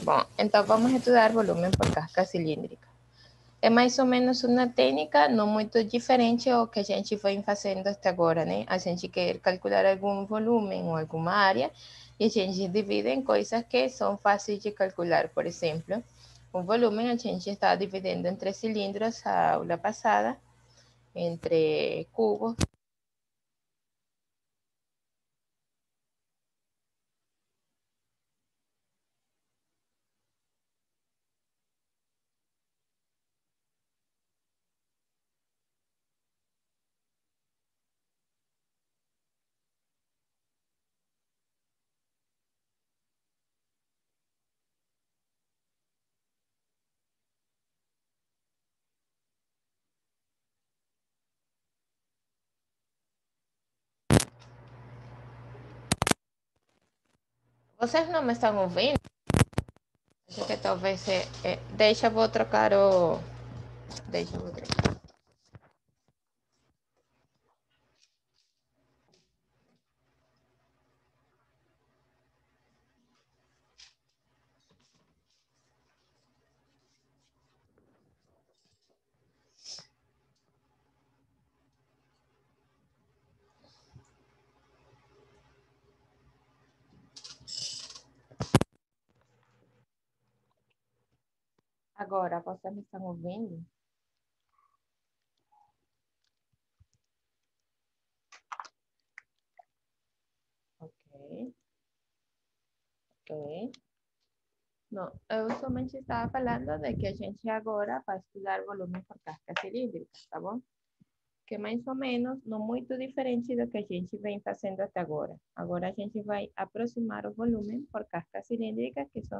Bom, então vamos estudar volume por casca cilíndrica. É mais ou menos uma técnica não muito diferente ao que a gente vem fazendo até agora, né? A gente quer calcular algum volume ou alguma área e a gente divide em coisas que são fáceis de calcular. Por exemplo, o volume a gente está dividindo entre cilindros a aula passada, entre cubos. Vocês não me estão ouvindo? Acho que talvez... deixa, vou trocar o... Deixa, vou trocar. Agora, vocês me estão ouvindo? Ok. Ok. Não, eu somente estava falando de que a gente agora vai estudar volume por casca cilíndrica, tá bom? Que é mais ou menos não muito diferente do que a gente vem fazendo até agora. Agora a gente vai aproximar o volume por casca cilíndrica, que são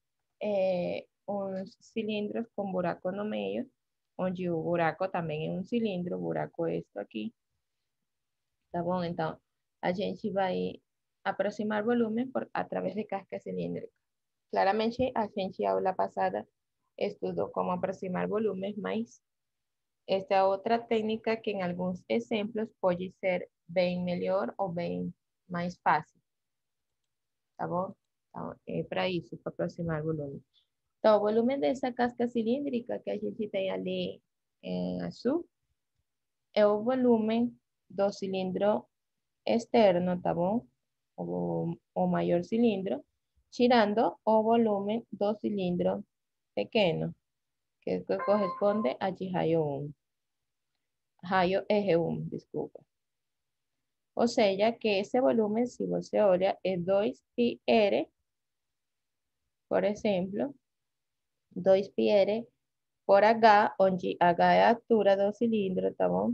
uns cilindros com buraco no meio, onde o buraco também é um cilindro, o buraco é este aqui, tá bom? Então, a gente vai aproximar volume através de casca cilíndrica. Claramente, a gente aula passada estudou como aproximar volumes, mas esta é outra técnica que em alguns exemplos pode ser bem melhor ou bem mais fácil, tá bom? Então, é para isso, para aproximar volume. Então, o volume dessa casca cilíndrica que a gente tem ali em azul é o volume do cilindro externo, tá bom? O maior cilindro, tirando o volume do cilindro pequeno, que corresponde a raio 1. Raio eje 1, desculpa. Ou seja, que esse volume, se você olha, é 2πr, por exemplo, 2πr por H, onde H é a altura do cilindro, tá bom?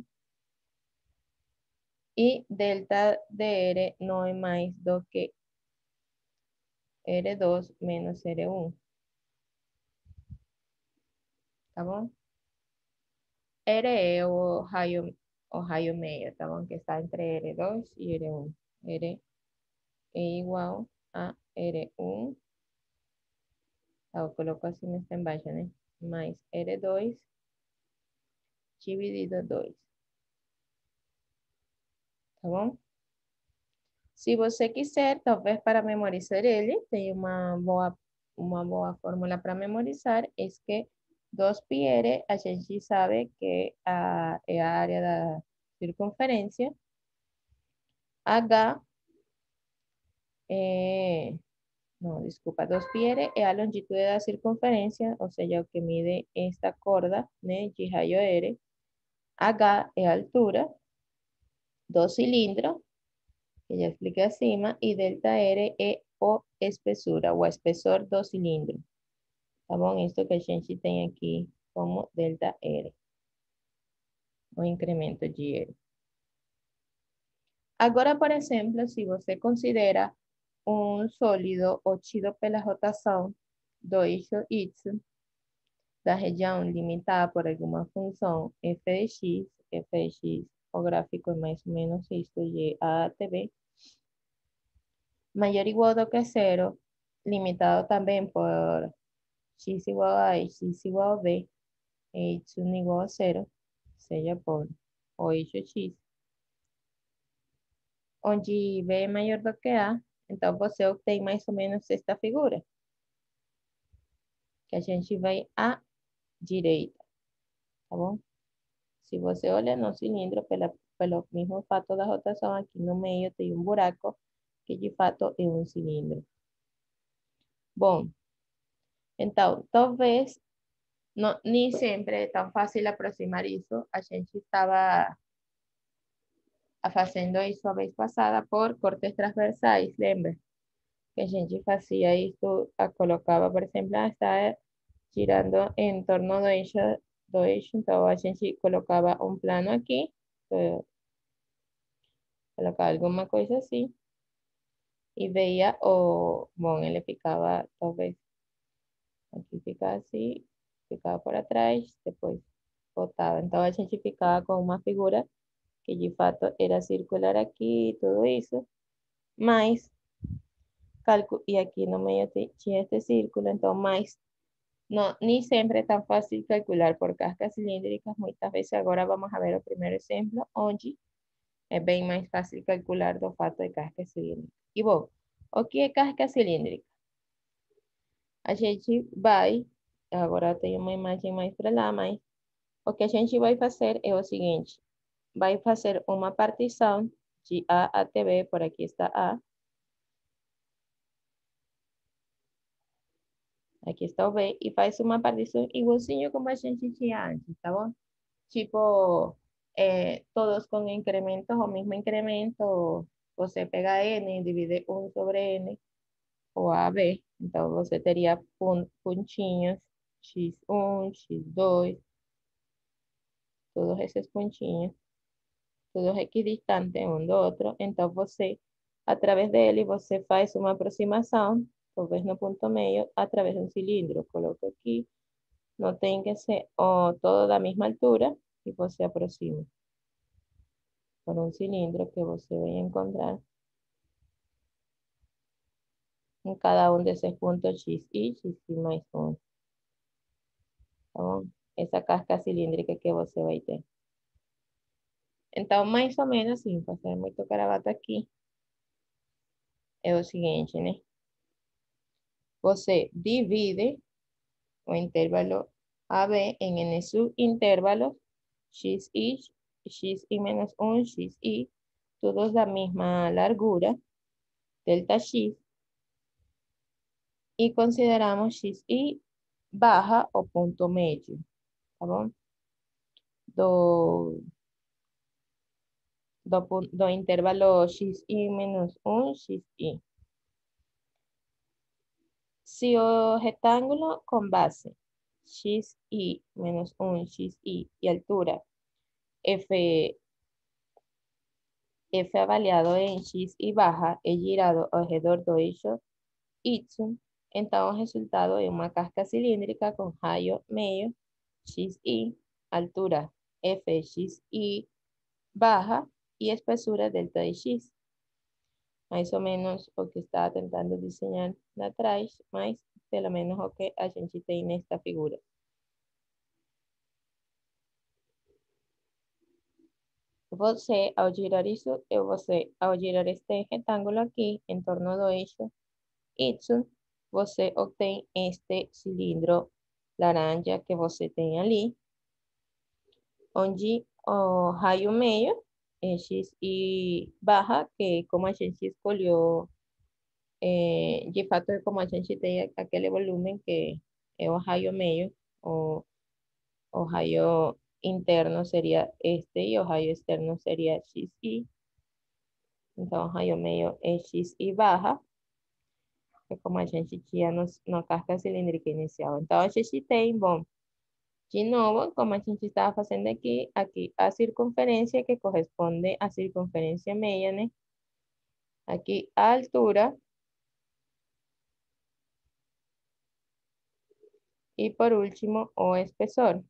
E delta dr não é mais do que R2 menos R1, tá bom? R é o raio meio, tá bom? Que está entre R2 e R1. R é igual a R1, eu coloco assim nesta embaixo, né? Mais R2 dividido 2, tá bom? Se você quiser, talvez para memorizar ele, tem uma boa fórmula para memorizar, é que 2πr a gente sabe que é a área da circunferência, H no, desculpa, 2πr é a longitud da circunferência, ou seja, o que mide esta corda, né, de raio R. H é a altura do cilindro, que ya expliqué acima, y delta R é o espessura, o espessor do cilindro. Tá bom? Isso que a gente tem aqui como delta R, o incremento de R. Agora, por exemplo, se você considera um sólido obtido pela rotação do eixo Y da região limitada por alguma função f de x, o gráfico é mais ou menos isto, y a até b, mayor igual do que cero, limitado también por x igual a x igual a b, e y igual a cero, seja por o eixo x, onde b é maior do que a, então você obtém mais ou menos esta figura. que a gente vai à direita, tá bom? Se você olha no cilindro, pelo mesmo fato da rotação, aqui no meio tem um buraco, que de fato é um cilindro. Bom, então, talvez, não, nem sempre é tão fácil aproximar isso. A gente estava fazendo isso a vez passada por cortes transversais, lembra? Que a gente fazia isso, colocava, por exemplo, está girando em torno do eixo, então a gente colocava um plano aqui, colocava alguma coisa assim, e veia o, bom, ele ficava, talvez, aqui ficava assim, ficava por atrás, depois voltava. Então a gente ficava com uma figura que de fato era circular aqui, tudo isso, mas e aqui no meio tinha este círculo, então mais não, nem sempre é tão fácil calcular por cascas cilíndricas. Muitas vezes agora vamos a ver o primeiro exemplo, onde é bem mais fácil calcular do fato de casca cilíndrica. E bom, o que é casca cilíndrica? A gente vai, agora tem uma imagem mais para lá, mas o que a gente vai fazer é o seguinte, vai fazer uma partição de A até B, por aqui está A, aqui está o B, e faz uma partição igualzinho como a gente tinha antes, tá bom? Tipo, todos con incrementos o mismo incremento, você pega n, divide 1 sobre n, ou AB, então você teria pontinhos x1, x2, todos esses pontinhos, todos equidistantes um do outro, então você, através dele, você faz uma aproximação, talvez no ponto meio, através de um cilindro. Coloca aqui, não tem que ser todo da mesma altura, e você aproxima por un cilindro que você vai encontrar em cada um desses pontos xi mais um. Tá bom? Essa casca cilíndrica que você vai ter. Então, mais ou menos, assim, fazer muito carabato aqui, é o seguinte, né? Você divide o intervalo AB em N subintervalos xi menos 1, xi, todos da mesma largura, delta x, y consideramos xi baja o punto medio, tá bom? Do, do intervalo xi menos 1, xi. Si o rectángulo con base xi menos 1, xi y altura f, f avaliado en xi baja é girado ao redor do eixo y, então o resultado é uma casca cilíndrica com raio meio xi, altura f xi baja y espessura delta de x. Mais ou menos o que estava tentando desenhar lá atrás, mas pelo menos o que a gente tem nesta figura. Você, ao girar isso, ao girar este retângulo aqui em torno do eixo Y, você obtém este cilindro laranja que você tem ali, onde o raio meio é x e barra, que como a gente escolheu, de fato é como a gente tem aquele volume que é o raio meio, o raio interno seria este e o raio externo seria xi. Então, o raio meio é xi barra, que é como a gente tinha na casca cilíndrica inicial. Então, a gente tem, bom, de novo, como a gente estava fazendo aqui a circunferência que corresponde à circunferência meia, né? Aqui a altura. Y por último, o espesor.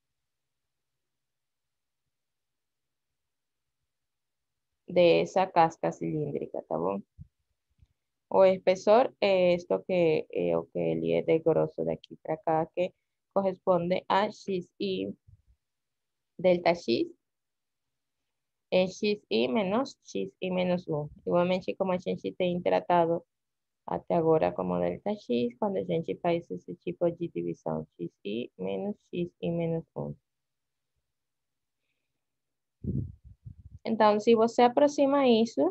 De esa casca cilíndrica, ¿tá bom? O espesor es esto que, o que ele é de grosso de aquí para acá, que corresponde a xi delta x, é xi menos 1. Igualmente, como a gente tem tratado até agora como delta x, quando a gente faz esse tipo de divisão xi menos xi menos 1. Então, se você aproxima isso,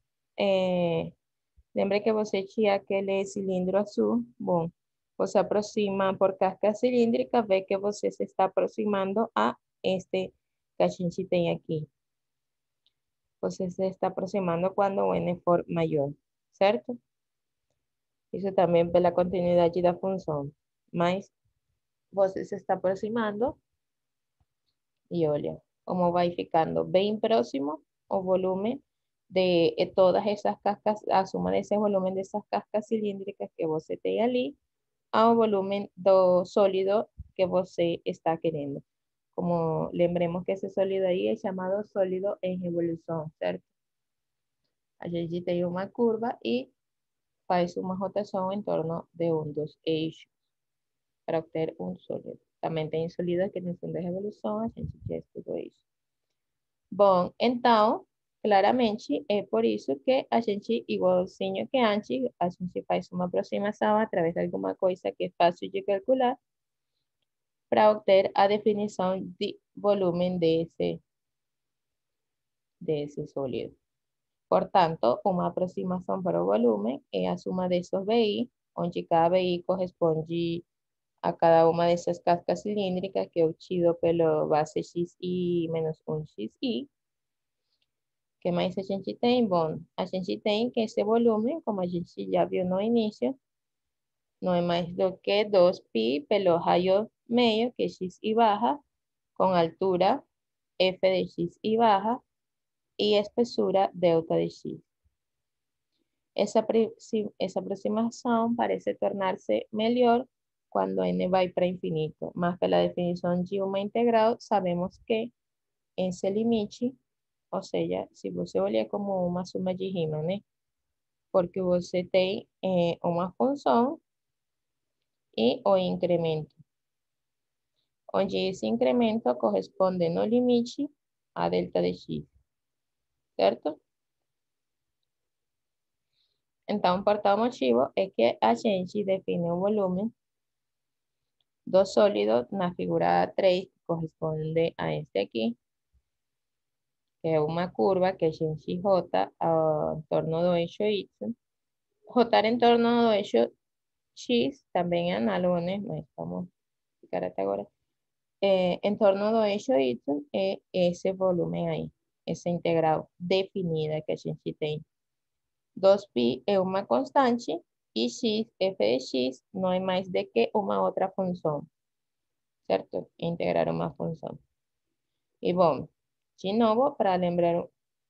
lembra que você tinha aquele cilindro azul? Bom, você aproxima por casca cilíndrica, vê que você se está aproximando a este que a gente tem aqui. Você se está aproximando quando o n for maior, certo? Isso também pela continuidade da função. Mas você se está aproximando e olha como vai ficando bem próximo o volume de todas essas cascas, a suma desse volume dessas cascas cilíndricas que você tem ali, ao volume do sólido que você está querendo. Como lembremos que esse sólido aí é chamado sólido em evolução, certo? A gente tem uma curva e faz uma rotação em torno de um dos eixos para obter um sólido. Também tem sólidos que não são de revolução, a gente já estudou isso. Bom, então, claramente é por isso que a gente, igualzinho que antes, a gente faz uma aproximação através de alguma coisa que é fácil de calcular para obter a definição de volume desse sólido. Portanto, uma aproximação para o volume é a suma desses VI, onde cada VI corresponde a cada uma dessas cascas cilíndricas que é obtido pelo base xi menos 1xi. Que mais a gente tem? Bom, a gente tem que esse volume, como a gente já viu no início, não é mais do que 2pi pelo raio medio, que é xi baja, com altura f de xi baja y espesura delta de x. Esa aproximación parece tornarse mejor cuando n va para infinito, más que la definición de uma integral, sabemos que esse limite, ou seja, se você olhar como uma suma de rima, né? Porque você tem uma função e o incremento, onde esse incremento corresponde no limite a delta de x, certo? Então, por tal motivo é que a gente define o volume do sólido na figura 3, que corresponde a este aqui, que é uma curva que a gente rota em torno do eixo y. Rotar em torno do eixo x também é análogo, né? Mas vamos ficar até agora. Em torno do eixo y é esse volume aí, essa integral definida que a gente tem. 2pi é uma constante e x, f de x, não é mais do que uma outra função, certo? Integrar uma função. E bom, de novo, para lembrar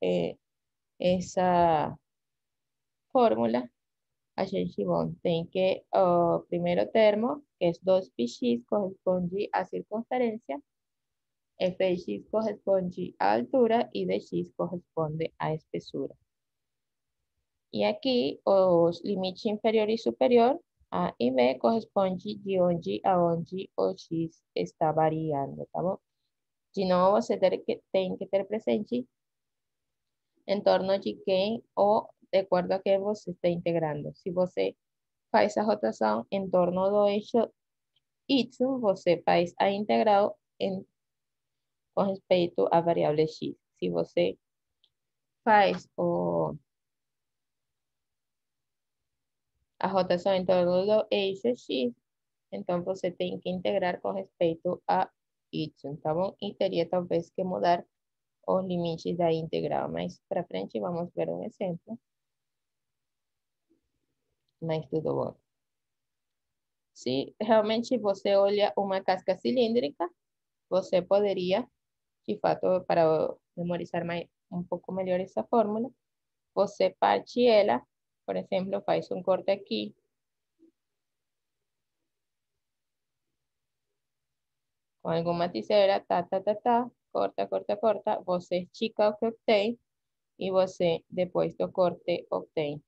essa fórmula, a gente bom, tem que o primeiro termo, que é 2πx, corresponde à circunferência, f de x corresponde à altura e dx corresponde à espessura. E aqui, os limites inferior e superior, A e B, corresponde de onde a onde o x está variando, tá bom? De novo, você tem que ter presente em torno de quem ou de acordo a quem você está integrando. Se você faz a rotação em torno do eixo y, você faz a integral com respeito à variável x. Se você faz a rotação em torno do eixo x, então você tem que integrar com respeito a y, tá bom? E teria talvez que mudar os limites da integral, mas para frente vamos ver um exemplo. Mas tudo bom. Se realmente você olha uma casca cilíndrica, você poderia, de fato, para memorizar mais, um pouco melhor essa fórmula, você parte ela, por exemplo, faz um corte aqui, com alguma tesoura, corta, corta, corta, você estica o que obtém e você, depois do corte, obtém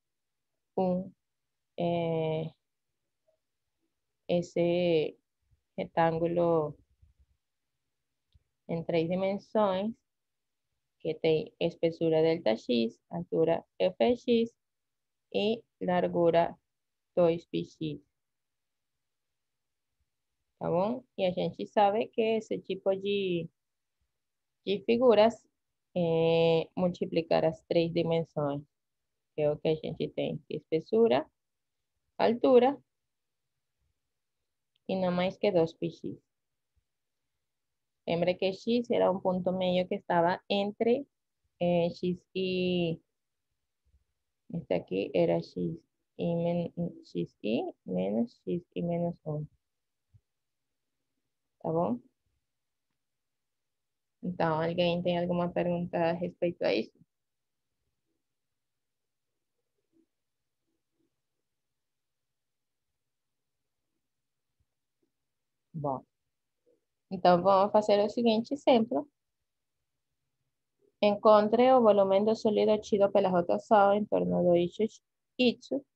esse retângulo em 3 dimensões que tem espessura delta x, altura f de x e largura 2πx. Tá bom? E a gente sabe que esse tipo de figuras multiplicar as três dimensões, que é o que a gente tem, espessura, altura e não mais que 2πx. Lembra que x era un punto medio que estaba entre x y, este aquí era x y menos x y menos 1. Tá bom? Então, alguém tem alguma pergunta a respeito a isso? Bom, então vamos fazer o seguinte exemplo. Encontre o volumen do sólido obtido pela rotação em torno do eixo y,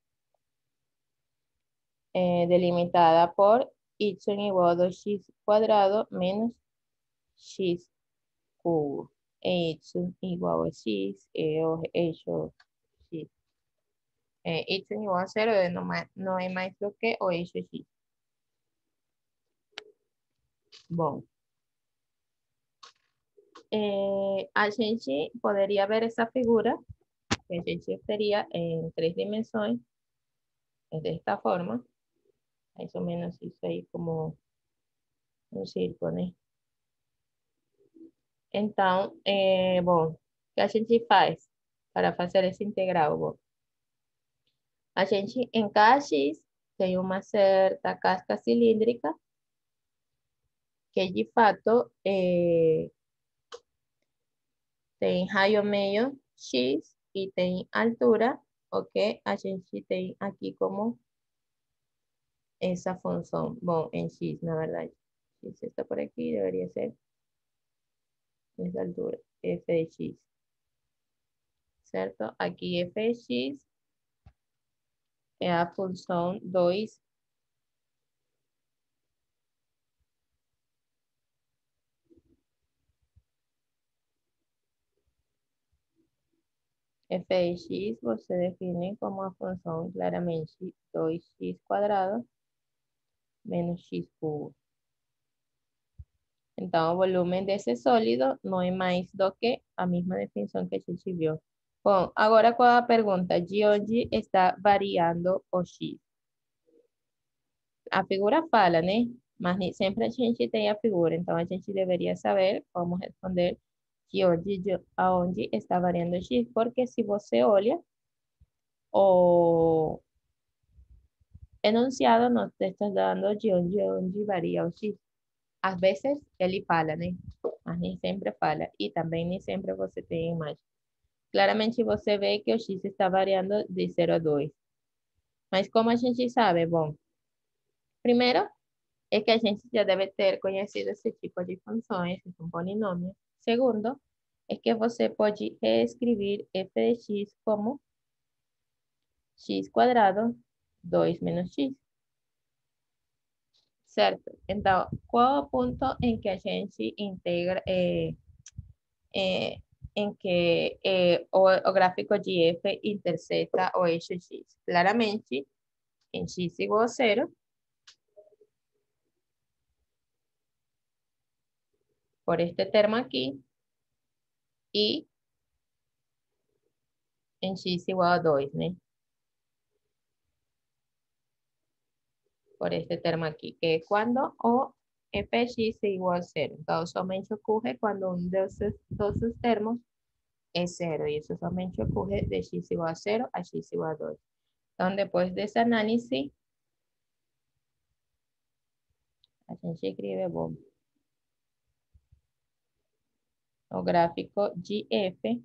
delimitada por y igual a 2x cuadrado menos x cubo. Y igual a x, o eixo x. Y igual a 0, não é mais do que o eixo x. Bom, a gente poderia ver essa figura, que a gente teria em três dimensões, desta forma, mais ou menos isso aí como um círculo, né? Então, bom, o que a gente faz para fazer esse integral? Bom, a gente, em cada x, tem uma certa casca cilíndrica, que de fato tem raio meio x e tem altura, ok? A gente tem aqui como essa função. Bom, em x, na verdade. X está por aqui, deveria ser essa altura, f de x. Certo? Aqui f de x é a função 2 f de x você define como a função claramente 2x quadrado menos x cubo. Então, o volume desse sólido não é mais do que a mesma definição que a gente viu. Bom, agora qual é a pergunta? De onde está variando o x? A figura fala, né? Mas nem sempre a gente tem a figura, então a gente deveria saber como responder aonde está variando o x, porque se você olha, o enunciado não te está dando de onde varia o x. Às vezes ele fala, né? Mas nem sempre fala. E também nem sempre você tem imagem. Claramente você vê que o x está variando de 0 a 2. Mas como a gente sabe? Bom, primeiro é que a gente já deve ter conhecido esse tipo de funções, que são polinômios. Segundo, é que você pode reescrever f de x como x quadrado 2 menos x. Certo? Então, qual é o ponto em que a gente integra, em que o gráfico de f intersecta o eixo x? Claramente, em x igual a 0, por este termo aqui, e em x igual a 2, né? Por este termo aqui, que é quando o f de x é igual a 0. Então, somente ocorre quando um desses termos é 0, e isso somente ocorre de x igual a 0 a x igual a 2. Então, depois desse análise, a gente escreve, bom, o gráfico de f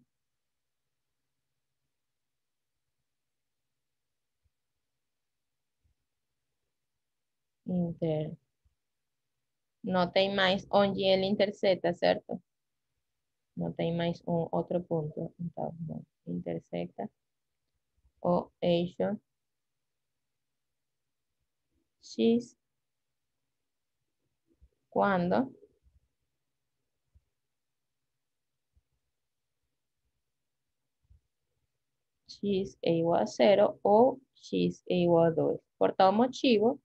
inter. Não tem mais onde ele intersecta, certo? Não tem mais um outro ponto. Então, bom, intersecta o eixo x quando x é igual a 0 ou x é igual a 2. Por tal motivo,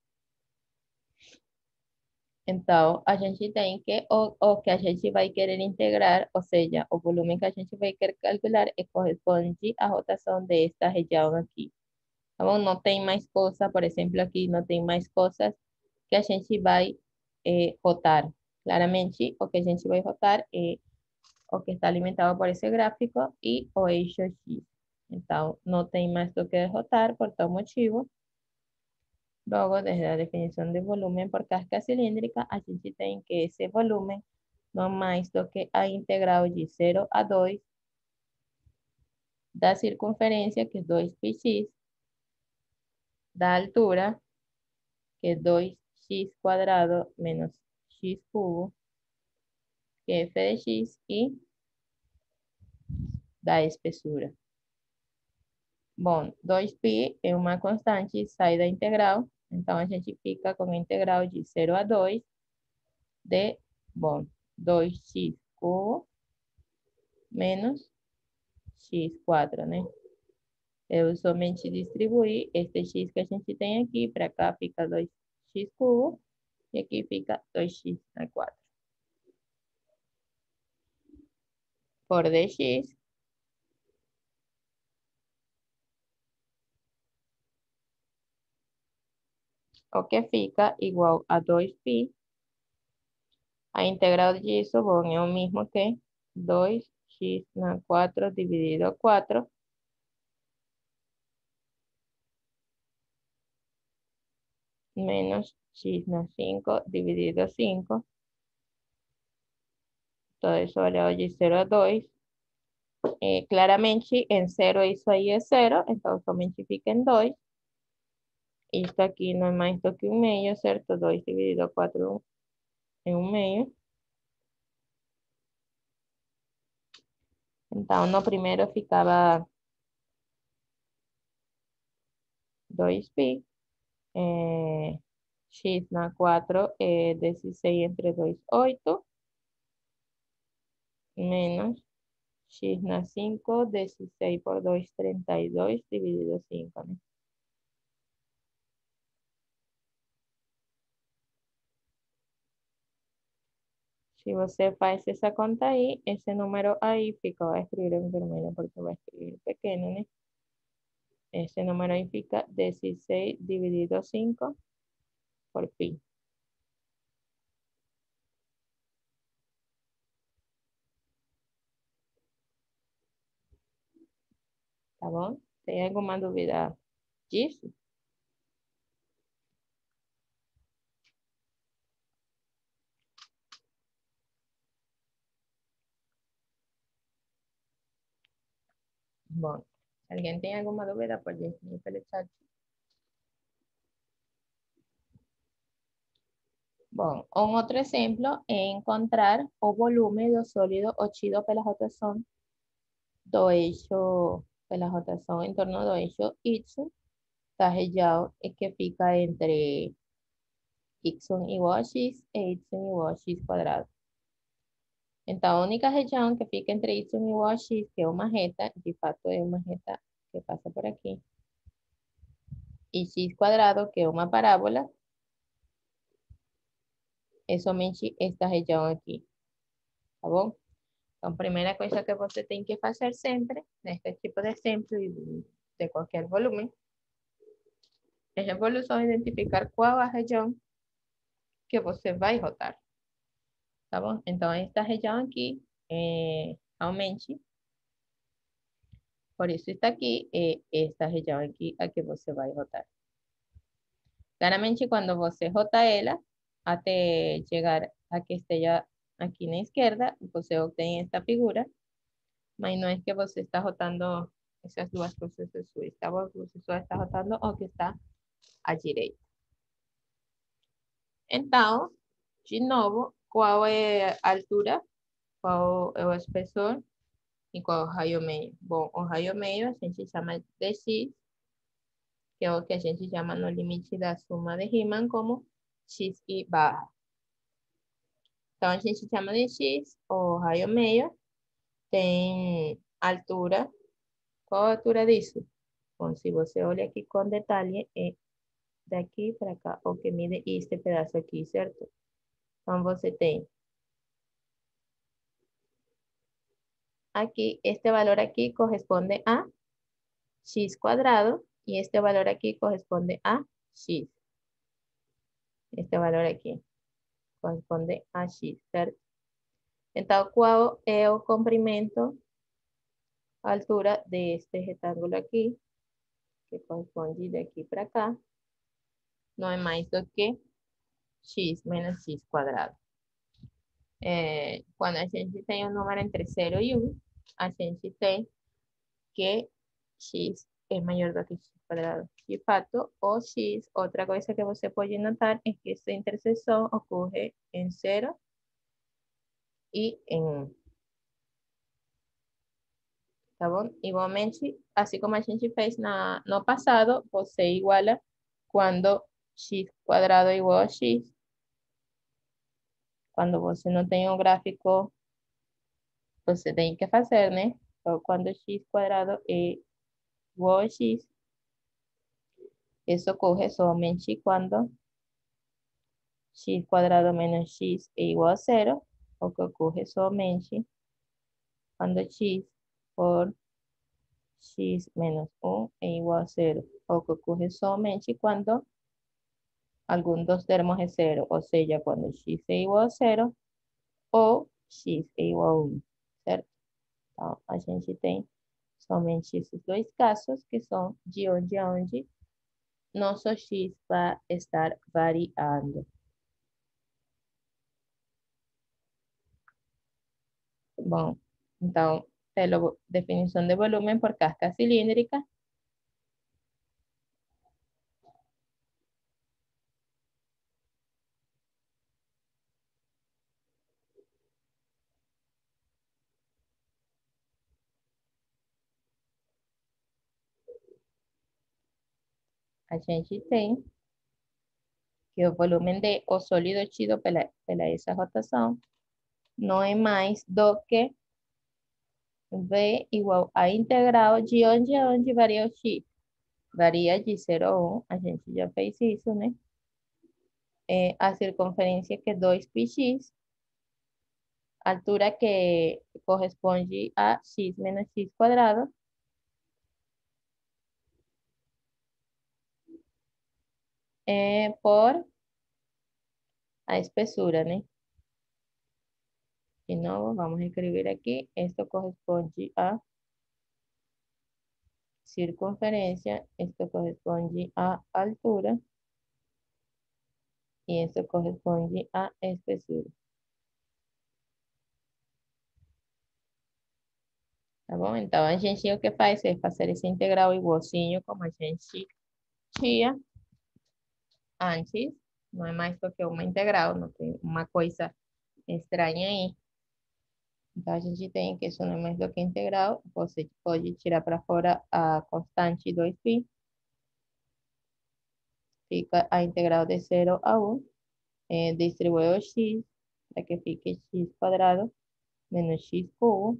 então, a gente tem que, o que a gente vai querer integrar, ou seja, o volume que a gente vai querer calcular corresponde à rotação desta região aqui. Tá bom? Não tem mais coisa, por exemplo, aqui não tem mais coisas que a gente vai rotar. Claramente, o que a gente vai rotar é o que está alimentado por esse gráfico e o eixo X. Então, não tem mais do que rotar por tal motivo. Logo, desde a definição de volume por casca cilíndrica, a gente tem que esse volume não mais do que a integral de 0 a 2 da circunferência, que é 2πx, da altura, que es 2x cuadrado menos x cubo, que es f de x, y da espessura. Bom, 2π é uma constante, sai da integral, então a gente fica com a integral de 0 a 2 de, bom, 2x cubo menos x4, né? Eu somente distribuir este x que a gente tem aqui, para cá fica 2x cubo, e aqui fica 2x a 4. Por dx, o que fica igual a 2π. A integral disso, bom, é o mesmo que 2x na 4 dividido a 4 menos x na 5 dividido a 5. Todo eso elevado de 0 a 2. Claramente, en 0 isso aí é 0, então somente fica em 2. Isto aqui não é mais do que 1 meio, certo? 2 dividido a 4 é 1 meio. Então, no primeiro ficava 2π. X na 4 é 16 entre 2, 8. Menos x na 5, 16 por 2, 32, dividido 5, né? Se você faz essa conta aí, esse número aí fica, vai escrever em vermelho porque vai escrever pequeno, né? Esse número aí fica 16 dividido 5 por pi. Tá bom? Tem alguma dúvida disso? Bom, se alguém tem alguma dúvida, pode escrever pelo chat. Bom, un outro exemplo é encontrar o volume do sólido obtido pela rotação do eixo, pela rotação em torno do eixo Y, da região que fica entre y igual a x e y igual a x quadrado. Então, a única região que fica entre y igual a x, que é uma reta, de fato é uma reta que passa por aqui, e x quadrado, que é uma parábola, é somente esta região aqui, tá bom? Então, a primeira coisa que você tem que fazer sempre, neste tipo de exemplo e de qualquer volume, é só identificar qual a região que você vai rotar, tá bom? Então, esta região aqui, aumente, por isso está aqui, esta região aqui a que você vai rotar. Claramente, quando você rota ela, até chegar a que esteja aqui na esquerda, você obtém esta figura, mas não é que você está rotando essas duas coisas suas, tá bom? Você só está rotando o que está à direita. Então, de novo, qual é a altura, qual é o espessor e qual é o raio meio? Bom, o raio meio a gente chama de x, que é o que a gente chama no limite da suma de Riemann como xi barra. Então, a gente chama de x, o raio meio tem altura Qual a altura disso? Bom, se você olha aqui com detalhe, é daqui para cá, o que mide este pedaço aqui, certo? Então, você tem aquí, este valor aquí corresponde a x cuadrado y este valor aquí corresponde a x. Este valor aqui corresponde a x, certo? Então, qual é o comprimento, a altura deste retângulo aqui, que corresponde daqui para cá, não é mais do que x menos x quadrado. Quando a gente tem um número entre 0 e 1, a gente tem que x é maior do que x quadrado. De fato, o x, outra coisa que você pode notar é que esta interseção ocorre em 0 e em 1. Tá bom? Igualmente, assim como a gente fez no passado, você iguala quando x quadrado é igual a x. Quando você não tem um gráfico, você tem que fazer, né? Então, quando x quadrado é igual a x, isso ocorre somente quando x quadrado menos x é igual a 0, o que ocorre somente quando x por x menos 1 é igual a 0, o que ocorre somente quando algum dos termos é 0, ou seja, quando x é igual a 0 ou x é igual a 1, certo? Então, a gente tem somente esses dois casos, que são de onde a onde nosso x vai estar variando. Bom, então, pela definição de volume por casca cilíndrica, a gente tem que o volume de o sólido tido pela essa rotação não é mais do que V igual a integral de onde a onde varia o x. Varia de 0 a 1, a gente já fez isso, né? A circunferência que é 2πx, altura que corresponde a x menos x quadrado, por a espessura, né? De novo, vamos a escribir aquí. Esto corresponde a circunferencia, esto corresponde a altura y esto corresponde a espessura. Tá bom? Então, a gente o que faz é fazer esse integral igualzinho como a gente tinha antes. Não é mais do que uma integral, não tem uma coisa estranha aí. Então, a gente tem que isso não é mais do que integral. Você pode tirar para fora a constante 2π. Fica a integral de 0 a 1. Distribuye o x para que fique x quadrado menos x cubo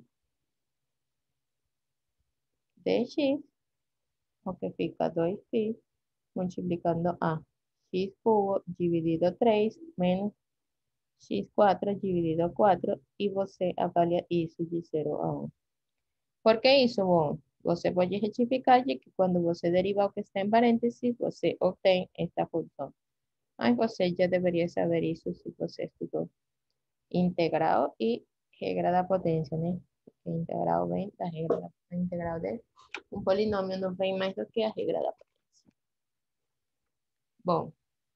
de x, o que fica 2π multiplicando a x cubo dividido 3 menos x4 dividido 4 e você avalia isso de 0 a 1. Por que isso? Bom, você pode retificar de que quando você deriva o que está em parênteses, você obtém esta função. Mas você já deveria saber isso se você estudou integral e regra da potência, né? Porque integral vem da regra da integral de um polinômio não vem mais do que a regra da potência. Bom,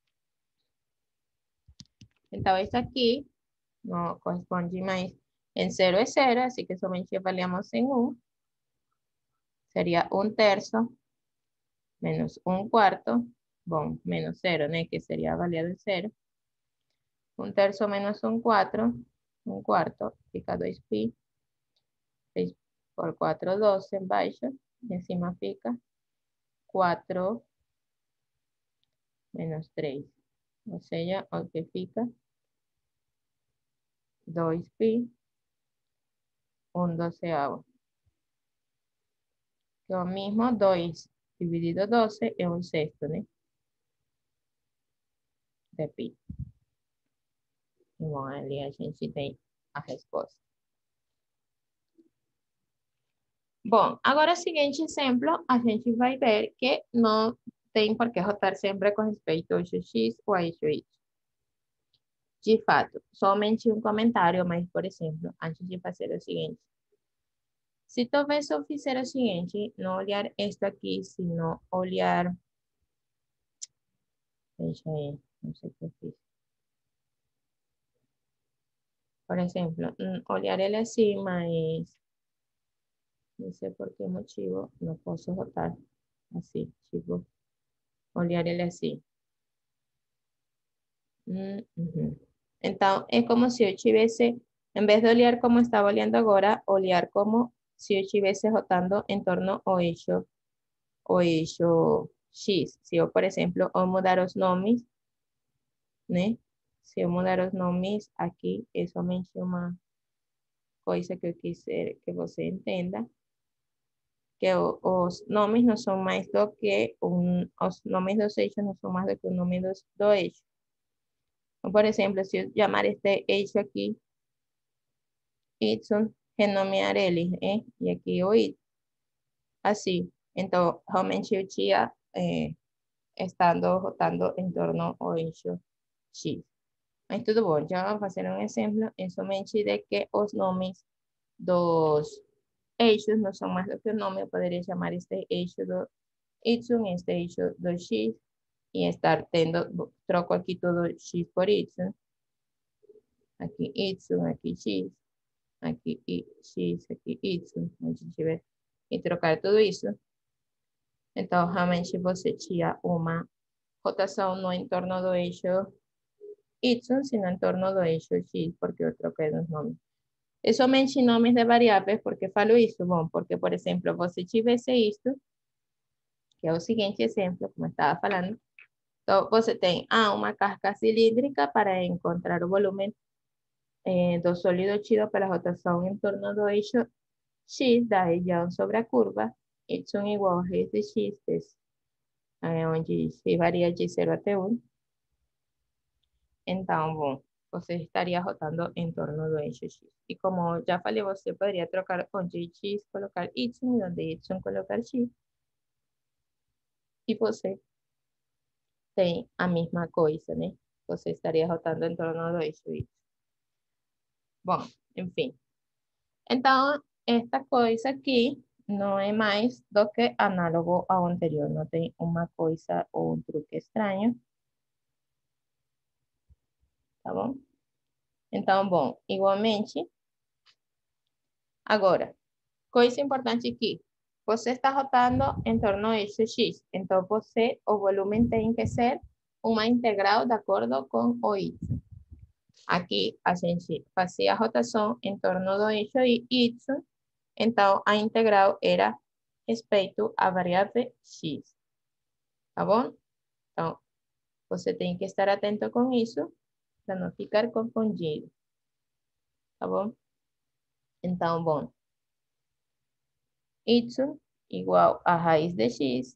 então isso aqui não corresponde mais. Em 0 é 0, assim que somente avaliamos em 1. Seria 1/3 menos 1/4. Bom, menos 0, né? Que seria avaliado em 0. 1/3 menos 1/4. 1/4 fica 2π. 6 por 4, 12 embaixo. E em cima fica 4 menos 3. Ou seja, o que fica 2π, 1/12. que é o mesmo 2 dividido 12 é um sexto, né? De pi. Bom, ali a gente tem a resposta. Bom, agora o seguinte exemplo, a gente vai ver que não tem por que rotar sempre com respeito ao eixo X ou ao eixo Y. De fato, somente um comentário, mas, por exemplo, antes de fazer o seguinte. Se talvez eu fizer o seguinte, não olhar isto aqui, sino olhar... Deixa aí, não sei o que eu fiz. Por exemplo, olhar ele assim, mas não sei por que motivo não posso rotar assim, tipo, olhar ele assim. Uhum. Então, é como se eu tivesse, em vez de olhar como estava olhando agora, olhar como se eu estivesse rotando em torno ao eixo X. Se eu, por exemplo, ao mudar os nomes, né? Se eu mudar os nomes aqui, é somente uma coisa que eu quiser que você entenda, que os nomes não são mais do que os nomes dos eixos não são mais do que o nome do eixo. Então, por exemplo, se eu chamar este eixo aqui y, renomear ele, e aqui o y, assim. Então, realmente eu tinha estado rotando em torno ao eixo X. Mas tudo bom, já vamos fazer um exemplo, é somente de que os nomes dos eixos não são mais do que o nome, eu poderia chamar este eixo do y, este eixo do x, e estar tendo, troco aqui todo x por y, aqui y, aqui x, aqui x, aqui y, a gente vê, e trocar tudo isso. Então, realmente você tinha uma rotação não em torno do eixo y, sino em torno do eixo x, porque eu troquei os nomes. É somente nomes de variáveis, porque falo isso? Bom, porque, por exemplo, você tivesse isto, que é o seguinte exemplo, como eu estava falando. Então, você tem uma casca cilíndrica para encontrar o volume do sólido tido pela rotação em torno do eixo X da região sobre a curva, y igual a raiz de X, onde se varia de 0 até 1. Então, bom, você estaria rotando em torno do eixo X. E como já falei, você poderia trocar onde X colocar Y, onde Y colocar X. E você tem a mesma coisa, né? Você estaria rotando em torno do eixo Y. Bom, enfim. Então, esta coisa aqui não é mais do que análogo ao anterior. Não tem uma coisa ou um truque estranho. Tá bom? Então, bom, igualmente, agora, coisa importante aqui. Você está rotando em torno do eixo X. Então, o volume tem que ser uma integral de acordo com o Y. Aqui a gente fazia a rotação em torno do eixo Y. Então, a integral era respeito à variável X. Tá bom? Então, você tem que estar atento com isso para não ficar confundido. Tá bom? Então, bom, y igual a raiz de x.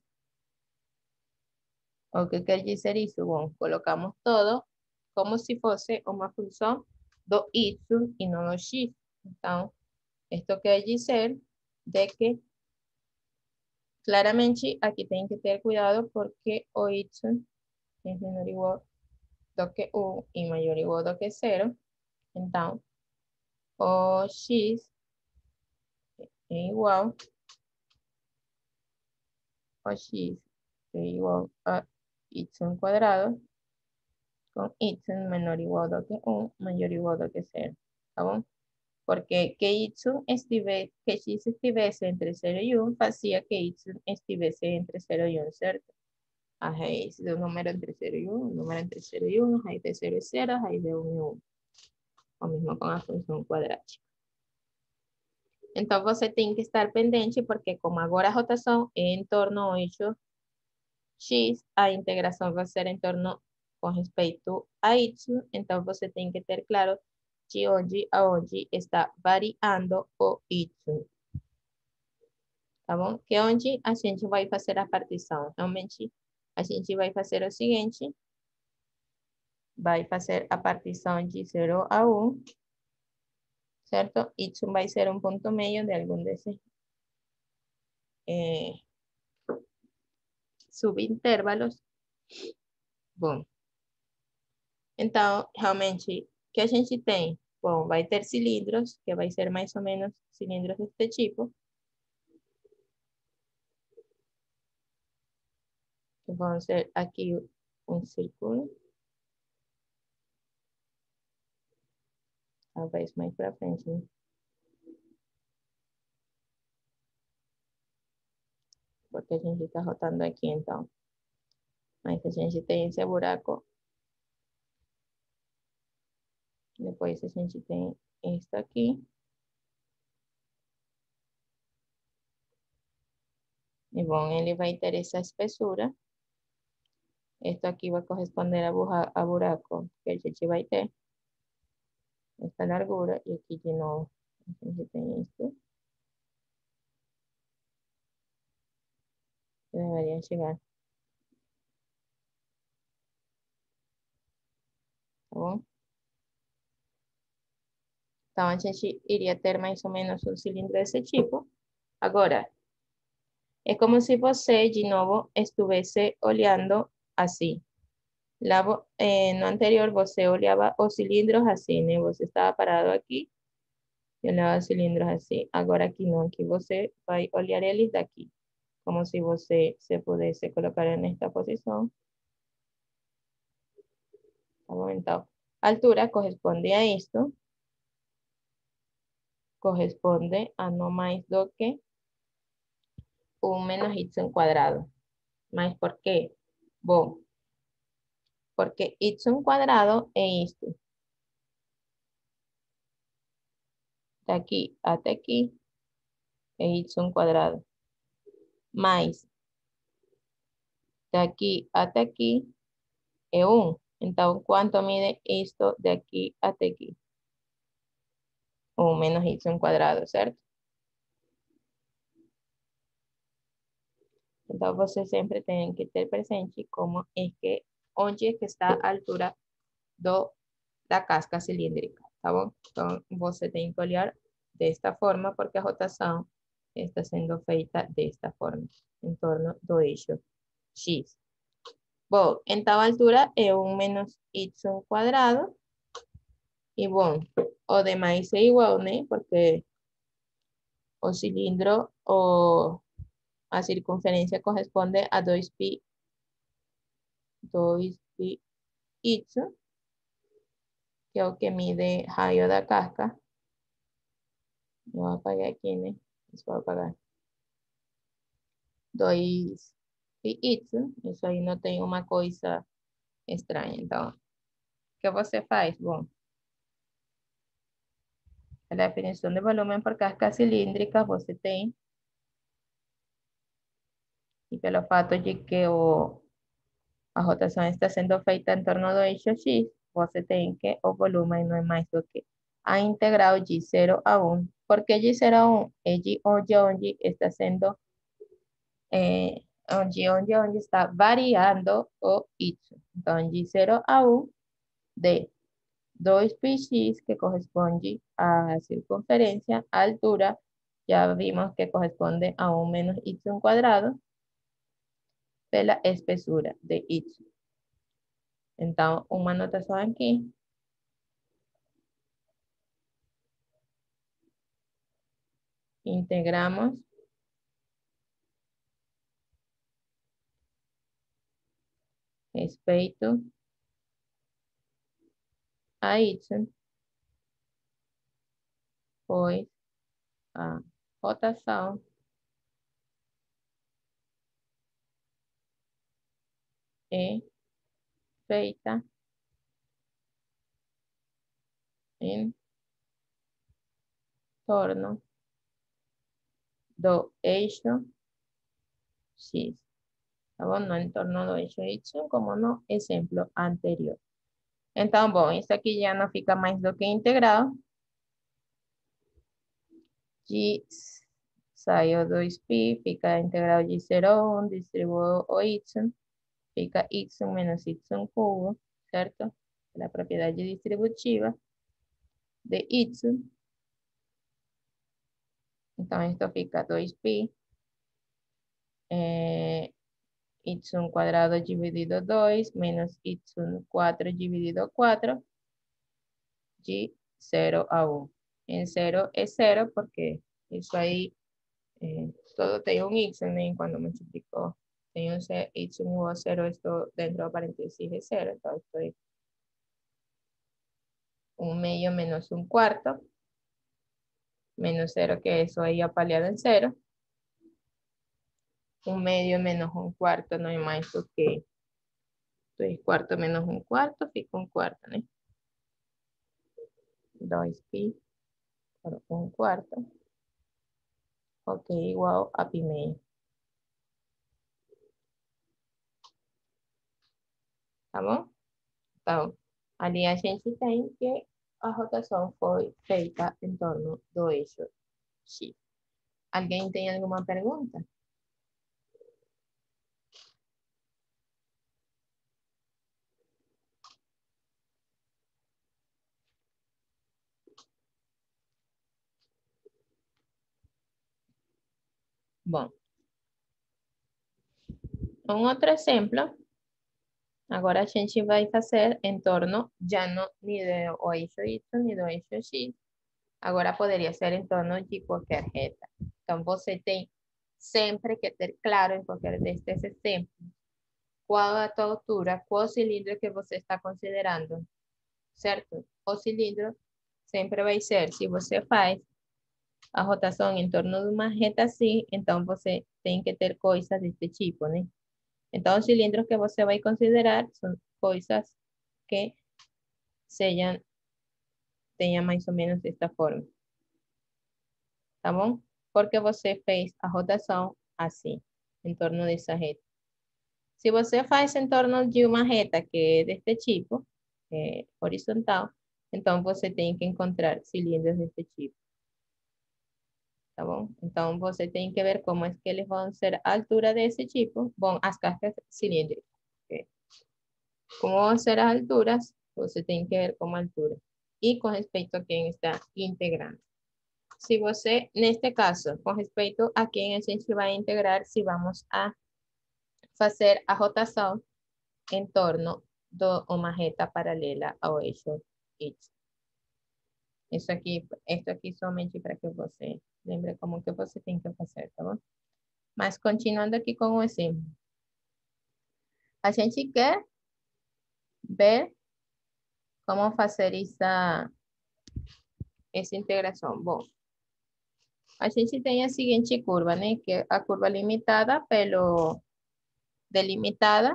O que quer dizer isso? Bom, colocamos todo como se fosse uma função do y e não do x. Então, isto quer dizer de que claramente aqui tem que ter cuidado porque o y é menor ou igual do que 1 e maior ou igual do que 0. Então, o x é igual o x é igual a y cuadrado con y menor o igual do que 1, mayor o igual do que 0. Tá bom? Porque que que x estivesse entre 0 e 1 fazia que y estivesse entre 0 e 1, certo? A raiz de um número entre 0 e 1, um número entre 0 e 1, raiz de 0 e 0, raiz de 1 e 1. O mesmo com a função quadrática. Então, você tem que estar pendente, porque como agora a rotação é em torno ao eixo X, a integração vai ser em torno com respeito a Y, então você tem que ter claro de onde a onde está variando o Y. tá bom? Que é onde a gente vai fazer a partição. Realmente, a gente vai fazer o seguinte, vai fazer a partição de 0 a 1, certo? Y vai ser um ponto meio de algum desses subintervalos. Bom, então, realmente, o que a gente tem? Bom, vai ter cilindros, que vai ser mais ou menos cilindros deste tipo. Que vão ser aqui um círculo. Talvez mais para frente, né? Porque a gente está rotando aqui, então. Mas a gente tem esse buraco. Depois a gente tem isso aqui. E bom, ele vai ter essa espessura. Esto aqui vai corresponder a buraco que a gente vai ter. Esta largura. E aqui de novo a gente tem isto. Que deveria chegar. Tá bom? Então, a gente iria ter mais ou menos um cilindro desse tipo. Agora, é como se você, de novo, estivesse olhando assim. No anterior, você olhava os cilindros assim, né? Você estava parado aqui e olhava os cilindros assim. Agora aqui não, aqui você vai olhar eles daqui. Como se você se pudesse colocar nesta posição. Tá bom? Então, altura corresponde a esto. Corresponde a no mais do que 1 menos y cuadrado. ¿Mas por qué? Bom, porque y cuadrado es esto. De aquí hasta aquí es y cuadrado. Mais de aquí hasta aquí es 1. Entonces, ¿cuánto mide esto de aquí hasta aquí? 1 menos y cuadrado, ¿cierto? Entonces, você sempre tem que ter presente como es que, onde é que está a altura da casca cilíndrica, tá bom? Então, você tem que olhar desta forma, porque a rotação está sendo feita desta forma, em torno do eixo X. Bom, então a altura é 1 menos y cuadrado. E bom, o demais é igual, né? Porque o cilindro ou a circunferência corresponde a 2pi y, que é o que mide raio da casca. Eu vou apagar aqui, né? Isso vou apagar. 2pi y, isso aí não tem uma coisa estranha. Então, o que você faz? Bom, a definição de volume por casca cilíndrica você tem. E pelo fato de que a rotação está sendo feita em torno do eixo X, você tem que o volume não é mais do que a integral de 0 a 1. Por que de 0 a 1? É de onde está sendo, onde está variando o y. Então, de 0 a 1 de 2πx, que corresponde à circunferência, a altura, já vimos que corresponde a 1 menos y cuadrado, pela espessura de y. Então, uma anotação aqui. Integramos respeito a y, pois a rotação é feita em torno do eixo X. Tá bom? Não em torno do eixo Y, como no exemplo anterior. Então, bom, isso aqui já não fica mais do que integral de Saiu 2π, fica a integral de 0 a 1, distribuo o y, fica y menos y cubo, certo? La propriedade distributiva de y. Então, esto fica 2π, y cuadrado dividido 2, menos y 4 dividido 4, de 0 a 1. En 0 es 0 porque isso aí, todo tem un y, né? Quando multiplicou, tem un y igual a 0, esto dentro del paréntesis es 0, entonces estoy 1/2 menos 1/4, menos 0, que eso ahí apaleado en 0. 1/2 menos 1/4 no hay más que 2/4 menos 1/4, fica 1/4, né? 2π por 1/4, ok, igual a π². Tá bom? Então, ali a gente tem que a rotação foi feita em torno do eixo X. Alguém tem alguma pergunta? Bom, um outro exemplo. Agora a gente vai fazer em torno, já não nem do eixo Y, nem do eixo X. Agora poderia ser em torno de qualquer reta. Então, você tem sempre que ter claro em qualquer destes exemplos qual a tua altura, qual cilindro que você está considerando, certo? O cilindro sempre vai ser, se você faz a rotação em torno de uma reta assim, então você tem que ter coisas desse tipo, né? Então, os cilindros que você vai considerar são coisas que sejam, tenham mais ou menos desta forma. Tá bom? Porque você fez a rotação assim, em torno dessa reta. Se você faz em torno de uma reta que é deste tipo, horizontal, então você tem que encontrar cilindros deste tipo. Tá bom? Então, você tem que ver como é que eles vão ser a altura desse tipo. Bom, as cascas cilíndricas. Okay? Como vão ser as alturas, você tem que ver como altura. E com respeito a quem está integrando. Se você, neste caso, com respeito a quem a gente vai integrar, se vamos a fazer a rotação em torno de uma reta paralela ao eixo Y. Esto aqui somente para que você lembre como que você tem que fazer, tá bom? Mas continuando aqui com o exemplo. A gente quer ver como fazer essa integração. Bom, a gente tem a seguinte curva, né? Que é a curva limitada delimitada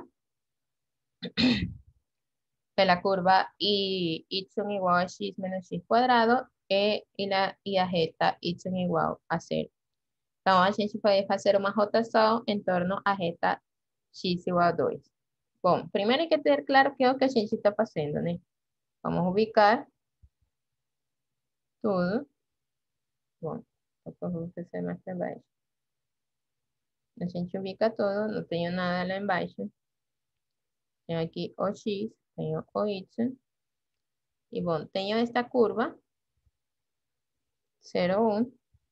pela curva y igual a x menos x cuadrado e a reta y igual a 0. Então, a gente vai fazer uma rotação em torno à reta x igual a 2. Bom, primeiro tem que ter claro que é o que a gente está fazendo, né? Vamos ubicar tudo. Bom, vou fazer mais para baixo. A gente ubica tudo, não tenho nada lá embaixo. Tenho aqui o x, tenho o y. E bom, tenho esta curva, 0, 1,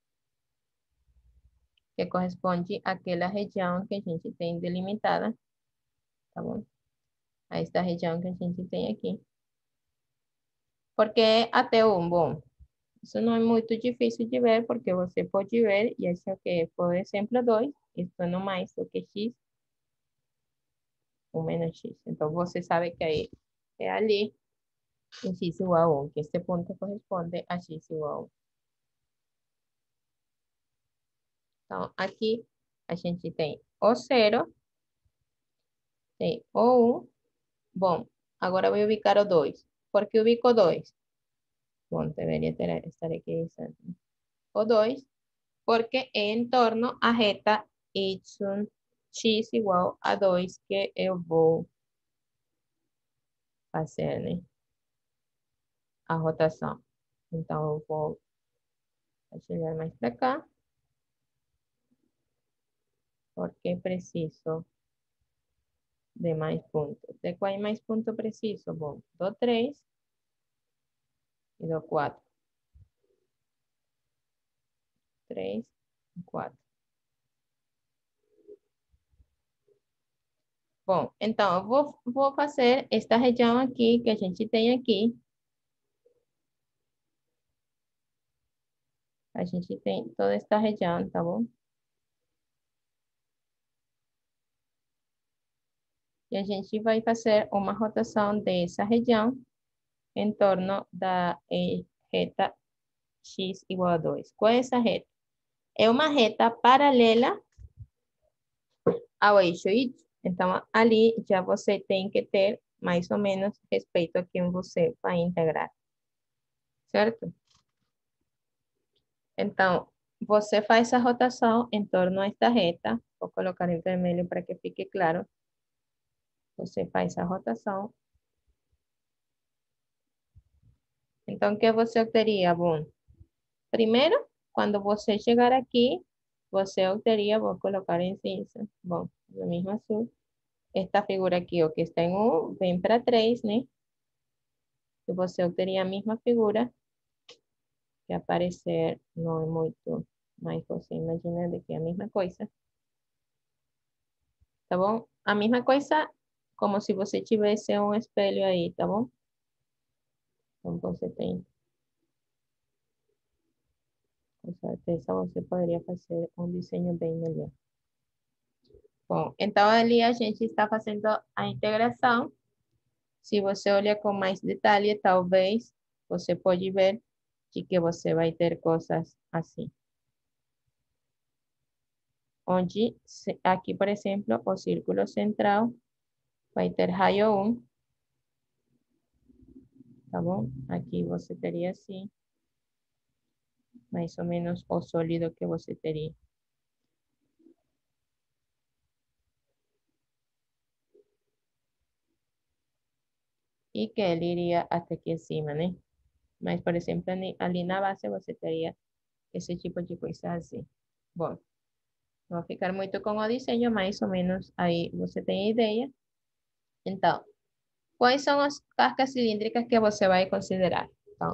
que corresponde àquela região que a gente tem delimitada, tá bom? A esta região que a gente tem aqui. Porque até 1, bom, isso não é muito difícil de ver, porque você pode ver, e isso aqui, por exemplo, 2, isso não mais do que x, 1 menos x. Então, você sabe que aí é ali, em x igual a 1, que este ponto corresponde a x igual a 1. Então, aqui a gente tem o 0, tem o 1. Bom, agora vou ubicar o 2. Por que ubico o 2? Bom, deveria estar aqui dizendo. O 2, porque é em torno à reta y x igual a 2 que eu vou fazer, né? A rotação. Então, eu vou chegar mais para cá. Porque preciso de mais pontos. De qual é mais ponto preciso? Bom, do 3 e do 4. 3 e 4. Bom, então eu vou fazer esta região aqui que a gente tem aqui. A gente tem toda esta região, tá bom? E a gente vai fazer uma rotação dessa região em torno da reta x igual a 2. Qual é essa reta? É uma reta paralela ao eixo y. Então, ali já você tem que ter mais ou menos respeito a quem você vai integrar, certo? Então, você faz a rotação em torno a esta reta. Vou colocar em vermelho para que fique claro. Você faz a rotação. Então, o que você obteria? Bom, primeiro, quando você chegar aqui, você obteria, vou colocar em cinza, bom, no mismo azul, esta figura aqui, o que está em 1, vem para 3, né? E você obteria a mesma figura que aparecer, não é muito, mas você imagina de que é a mesma coisa. Tá bom? A mesma coisa como se você tivesse um espelho aí, tá bom? Então você tem, com certeza você poderia fazer um desenho bem melhor. Bom, então ali a gente está fazendo a integração. Se você olha com mais detalhe, talvez você pode ver de que você vai ter coisas assim. Onde, aqui, por exemplo, o círculo central vai ter raio 1, tá bom? Aqui você teria assim, mais ou menos o sólido que você teria. E que ele iria até aqui acima, né? Mas, por exemplo, ali na base você teria esse tipo de coisa assim. Bom, não vou ficar muito com o desenho, mais ou menos aí você tem ideia. Então, quais são as cascas cilíndricas que você vai considerar? Então,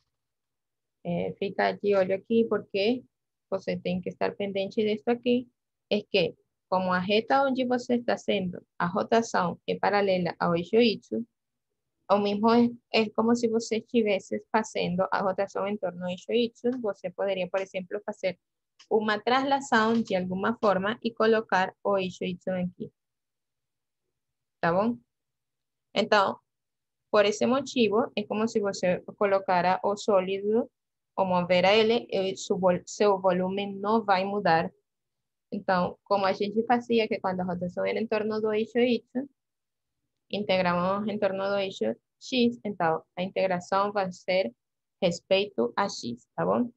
fica de olho aqui porque você tem que estar pendente disso aqui. É que, como a reta onde você está haciendo a rotação é paralela ao eixo Y, o mismo es como si você estivesse fazendo a rotação em torno ao eixo Y, você poderia, por exemplo, fazer uma traslação de alguma forma e colocar o eixo Y aqui. Tá bom? Então, por esse motivo, é como se você colocara o sólido ou mover a ele, seu volume não vai mudar. Então, como a gente fazia que quando a rotação era em torno do eixo Y, integramos em torno do eixo X, então a integração vai ser respeito a X, tá bom?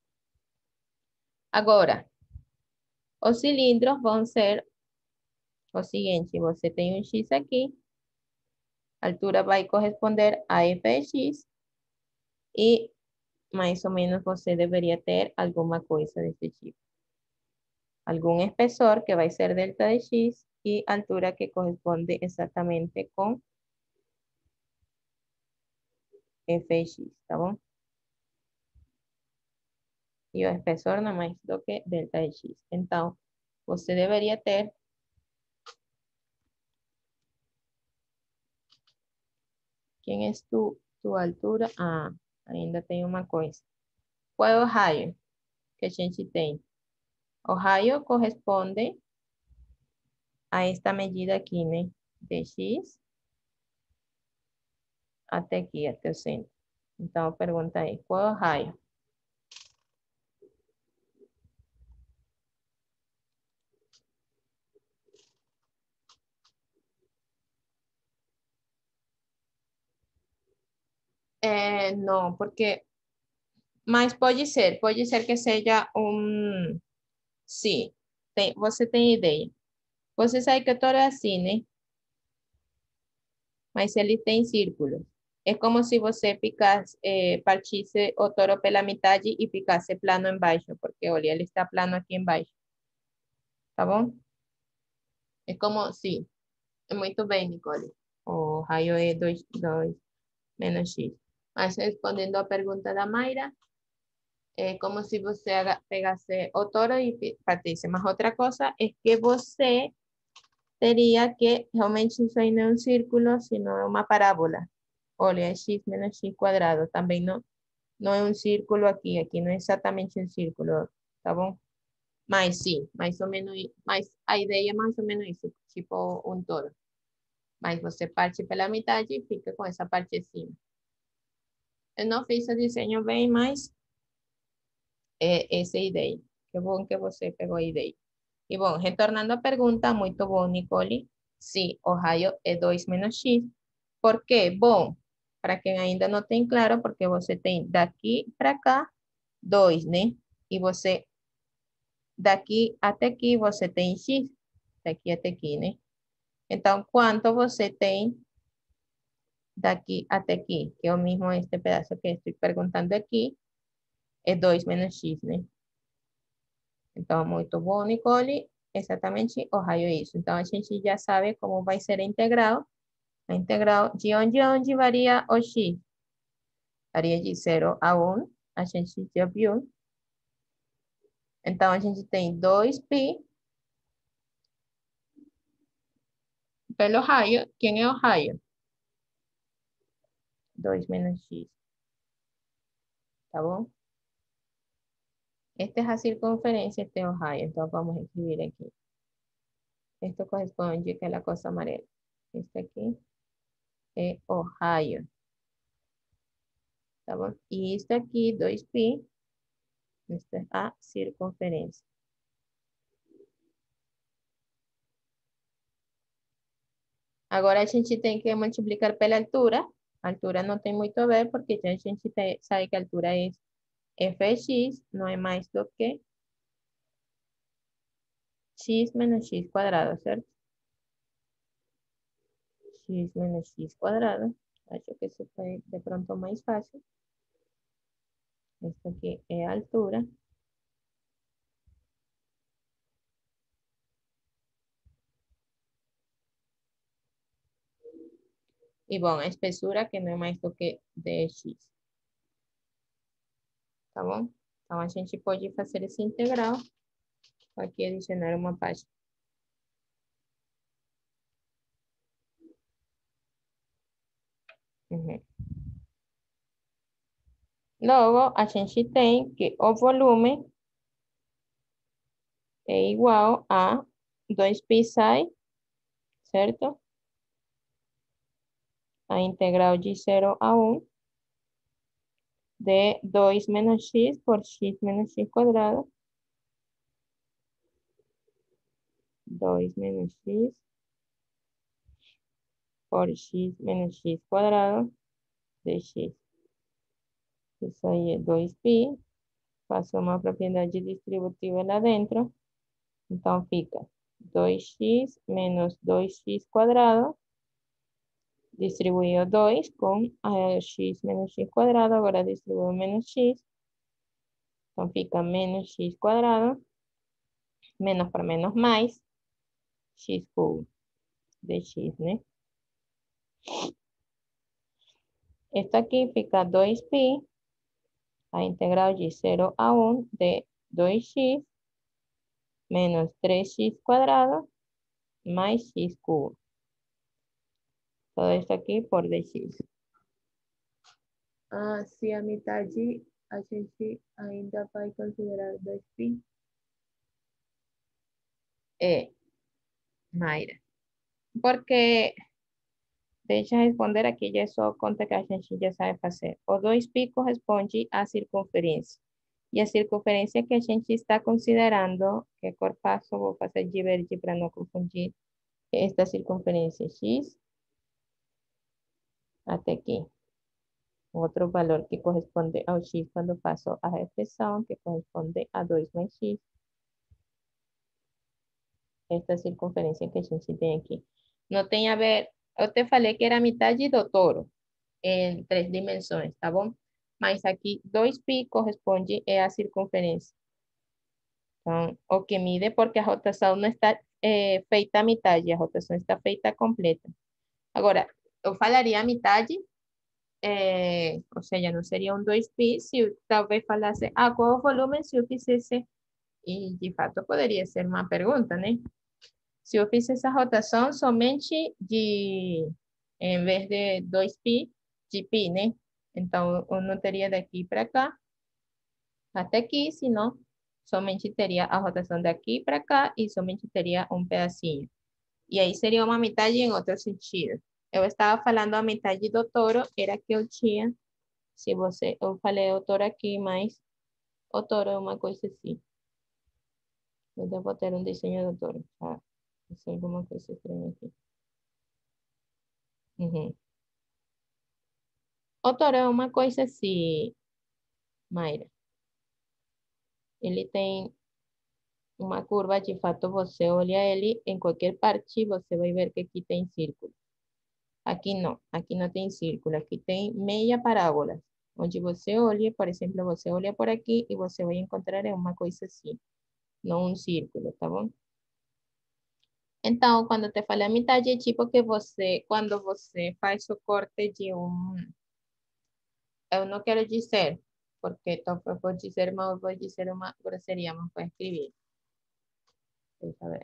Agora, os cilindros vão ser o seguinte, você tem um X aqui, a altura vai corresponder a f de X, e mais ou menos você deveria ter alguma coisa desse tipo. Algum espessor que vai ser delta de X e altura que corresponde exatamente com f de X, tá bom? E o espessor não mais do que delta de X. Então, você deveria ter quem é tu altura? Ah, ainda tem uma coisa. Qual é o raio que a gente tem? O raio corresponde a esta medida aqui, né? De X até aqui, até o centro. Então, pergunta aí, qual é o raio? Não, porque... Mas pode ser que seja um... Sim, você tem ideia. Você sabe que o toro é assim, né? Mas ele tem círculos. É como se você picasse, partisse o toro pela metade e picasse plano embaixo, porque olha, ele está plano aqui embaixo. Tá bom? É como, sim, é muito bem, Nicole. O raio é 2 menos x. Mas respondendo a pergunta da Mayra, é como se você pegasse o toro e partisse. Mas outra coisa é que você teria que, realmente isso aí não é um círculo, sino é uma parábola. Olha, é x menos x quadrado. Também não é um círculo aqui. Aqui não é exatamente um círculo, tá bom? Mas sim, mais ou menos, mas a ideia é mais ou menos isso, tipo um toro. Mas você parte pela metade e fica com essa parte de cima. Eu não fiz o desenho bem, mas é essa a ideia. Que bom que você pegou a ideia. E bom, retornando à pergunta, muito bom, Nicole. Sim, o raio é 2 menos x. Por quê? Bom, para quem ainda não tem claro, porque você tem daqui para cá 2, né? E você, daqui até aqui, você tem x. Daqui até aqui, né? Então, quanto você tem daqui até aqui? Que é o mesmo este pedaço que estou perguntando aqui. É 2 menos x, né? Então, muito bom, Nicole. Exatamente o raio é isso. Então, a gente já sabe como vai ser a integral. A integral de onde a onde varia o x? Varia de 0 a 1. A gente já viu. Então, a gente tem 2π pelo raio. Quem é o raio? 2 menos x. Tá bom? Esta é a circunferência, este é o raio. Então, vamos escrever aqui. Esto corresponde a la cosa amarela. Este aqui é o raio. Tá bom? E este aqui, 2π, esta é a circunferência. Agora a gente tem que multiplicar pela altura. A altura não tem muito a ver, porque já a gente sabe que a altura é fx, não é mais do que x menos x quadrado, ¿cierto? X menos x quadrado. Acho que eso fue de pronto más fácil. Esto aquí es altura. E bom, a espessura que não é mais do que dx. Tá bom? Então, a gente pode fazer esse integral. Vou aqui adicionar uma página. Uhum. Logo, a gente tem que o volume é igual a 2π, certo? A integral de 0 a 1 de 2 menos x por x menos x quadrado. 2 menos x por x menos x quadrado de x. Isso aí é 2π. Passou uma propriedade distributiva lá dentro. Então, fica 2x menos 2x quadrado. Distribuiu 2 com x menos x quadrado. Agora distribuiu menos x. Então, fica menos x quadrado. Menos por menos mais. X cubo de x, né? Esto aqui fica 2π. A integral de 0 a 1 de 2x menos 3x quadrado mais x cubo. Todo esto aqui por dx. Se a metade a gente ainda vai considerar 2π. É, Mayra. Porque, deixa eu responder aqui, já é só conta que a gente já sabe fazer. O 2π corresponde à circunferência. E a circunferência que a gente está considerando, que por passo vou fazer divergir para não confundir, esta circunferência x até aqui. Outro valor que corresponde ao x quando faço a reflexão, que corresponde a 2 mais x. Esta circunferência que a gente tem aqui. Não tem a ver, eu te falei que era a metade do toro, em 3 dimensões, tá bom? Mas aqui 2π corresponde a circunferência. Então, o que mide, porque a rotação não está feita a metade, a rotação está feita completa. Agora, eu falaria a metade, ou seja, não seria um 2π, se eu talvez falasse, qual é o volume se eu fizesse, e de fato poderia ser uma pergunta, né? Se eu fiz essa rotação somente em vez de 2π, de π, né? Então, eu não teria daqui para cá, até aqui, senão somente teria a rotação daqui para cá e somente teria um pedacinho. E aí seria uma metade em outro sentido. Eu estava falando a metade do toro, era que eu tinha, se você, eu falei o toro aqui, mas o toro é uma coisa assim. Eu devo ter um desenho do toro, tá? Isso é alguma coisa estranha aqui. Uhum. O toro é uma coisa assim, Mayra. Ele tem uma curva, de fato, você olha ele em qualquer parte, você vai ver que aqui tem círculo. Aqui não tem círculo, aqui tem meia parábola. Onde você olhe, por exemplo, você olha por aqui e você vai encontrar uma coisa assim, não um círculo, tá bom? Então, quando te falei a metade, é tipo que você, quando você faz o corte de eu não quero dizer, porque talvez vou dizer uma grosseria, mas vou escrever. Deixa eu ver.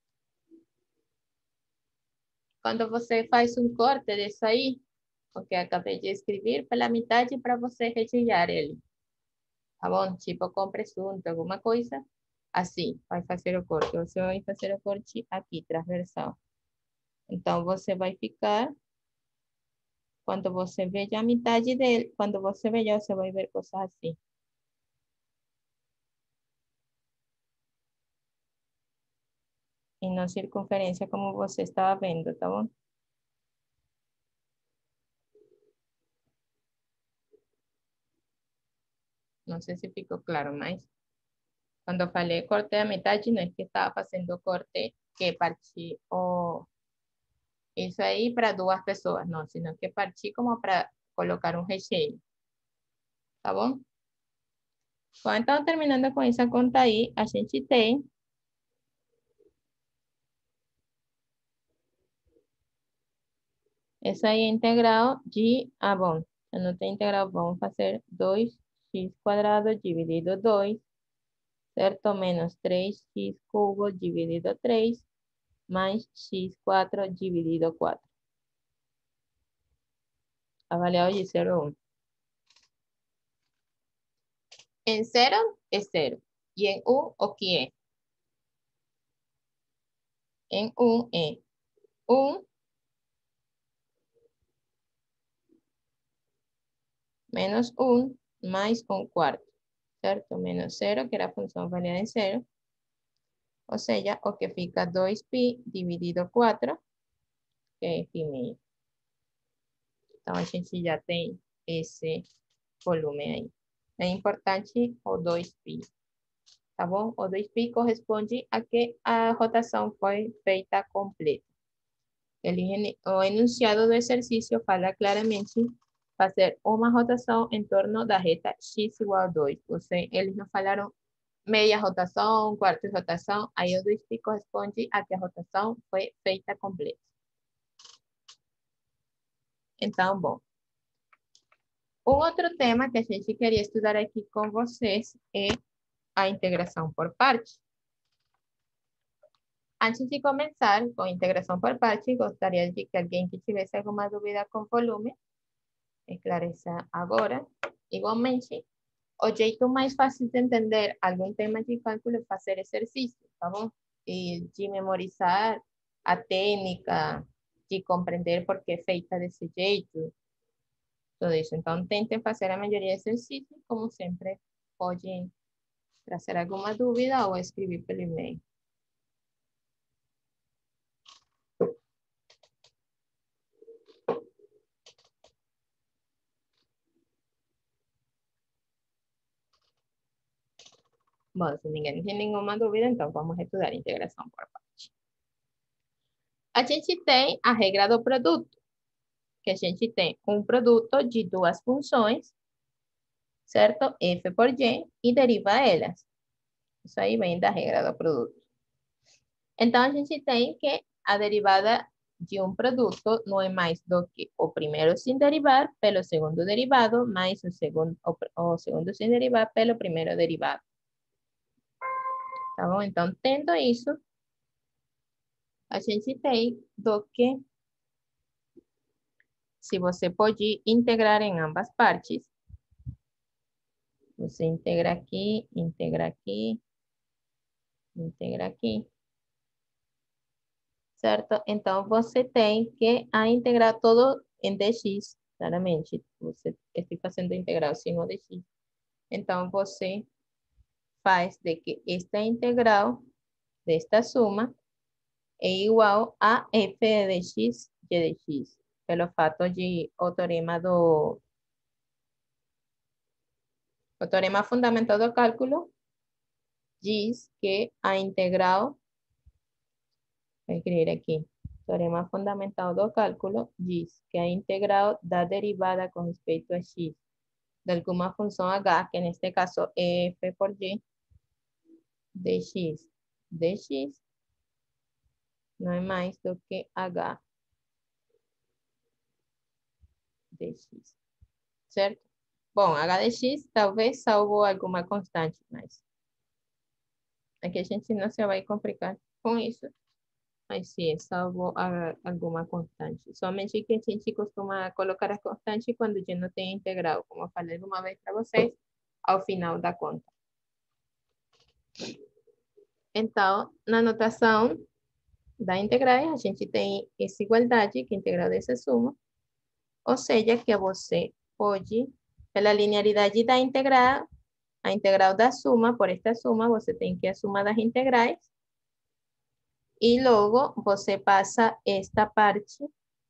Quando você faz um corte disso aí, o que acabei de escrever, pela metade para você rechear ele. Tá bom? Tipo com presunto, alguma coisa. Assim, vai fazer o corte. Você vai fazer o corte aqui, transversal. Então, você vai ficar, quando você veja a metade dele, quando você veja, você vai ver coisas assim. E não circunferência como você estava vendo, tá bom? Não sei se ficou claro, mas quando falei corte a metade, não é que estava fazendo corte que parti o isso aí para duas pessoas, não, sino que parti como para colocar um recheio, tá bom? Bom, então, terminando com essa conta aí, a gente tem essa aí é integral de, bom, eu não tenho integral, vamos fazer 2x² dividido 2, certo? Menos 3x³ dividido 3, mais x4 dividido 4. Avaliado de 0 a 1. En 0 es 0. Y en 1, ¿o qué es? En 1 es 1 menos 1 mais 1/4, certo? Menos 0, que era a função avaliada em 0. Ou seja, o que fica 2π dividido 4, que é π meio. Então, a gente já tem esse volume aí. É importante o 2π, tá bom? O 2π corresponde a que a rotação foi feita completa. O enunciado do exercício fala claramente fazer uma rotação em torno da reta x igual a 2. Eles não falaram meia rotação, quarta rotação, aí o 2π corresponde a que a rotação foi feita completa. Então, bom. Um outro tema que a gente queria estudar aqui com vocês é a integração por parte. Antes de começar com a integração por parte, gostaria de que alguém que tivesse alguma dúvida com volume esclareça agora. Igualmente, o jeito mais fácil de entender algum tema de cálculo é fazer exercício, tá bom? E de memorizar a técnica, de compreender por que é feita desse jeito, tudo isso. Então, tentem fazer a maioria de exercícios, como sempre, podem trazer alguma dúvida ou escrever pelo e-mail. Bom, se ninguém tem nenhuma dúvida, então vamos estudar integração por parte. A gente tem a regra do produto, que a gente tem um produto de duas funções, certo? F por Y, e deriva elas. Isso aí vem da regra do produto. Então, a gente tem que a derivada de um produto não é mais do que o primeiro sem derivar pelo segundo derivado, mais o segundo sem derivar pelo primeiro derivado. Tá bom? Então, tendo isso, a gente tem do que, se você pode integrar em ambas partes, você integra aqui, integra aqui, integra aqui, certo? Então, você tem que integrar todo em dx, claramente. Você está fazendo integral sin o dx. Então, você faz de que esta integral desta suma é igual a f de x y de x, pelo fato de o teorema fundamental do cálculo diz que a integral, voy a escribir aquí, teorema fundamental do cálculo diz que a integral da derivada con respecto a x de alguna función h, que en este caso es f por y, de x no es más do que h de x, certo? Bom, h de x talvez salvo alguma constante, mas aqui a gente não se vai complicar com isso. Mas sim, salvo alguma constante. Somente que a gente costuma colocar a constante quando já não tem integral, como eu falei uma vez para vocês, ao final da conta. Então, na notação da integrais, a gente tem essa igualdade, que é a integral dessa suma, ou seja, que você pode, pela linearidade da integral, a integral da suma, por esta suma, você tem que a suma das integrais, e logo você passa esta parte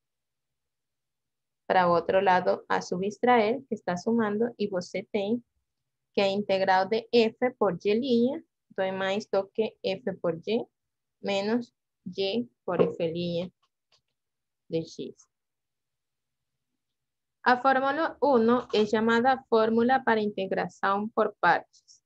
para otro lado a subtraer, que está sumando, y você tem que a integral de f por y línea, doy más do que f por y menos y por f línea de x. A fórmula 1 es llamada fórmula para integración por partes.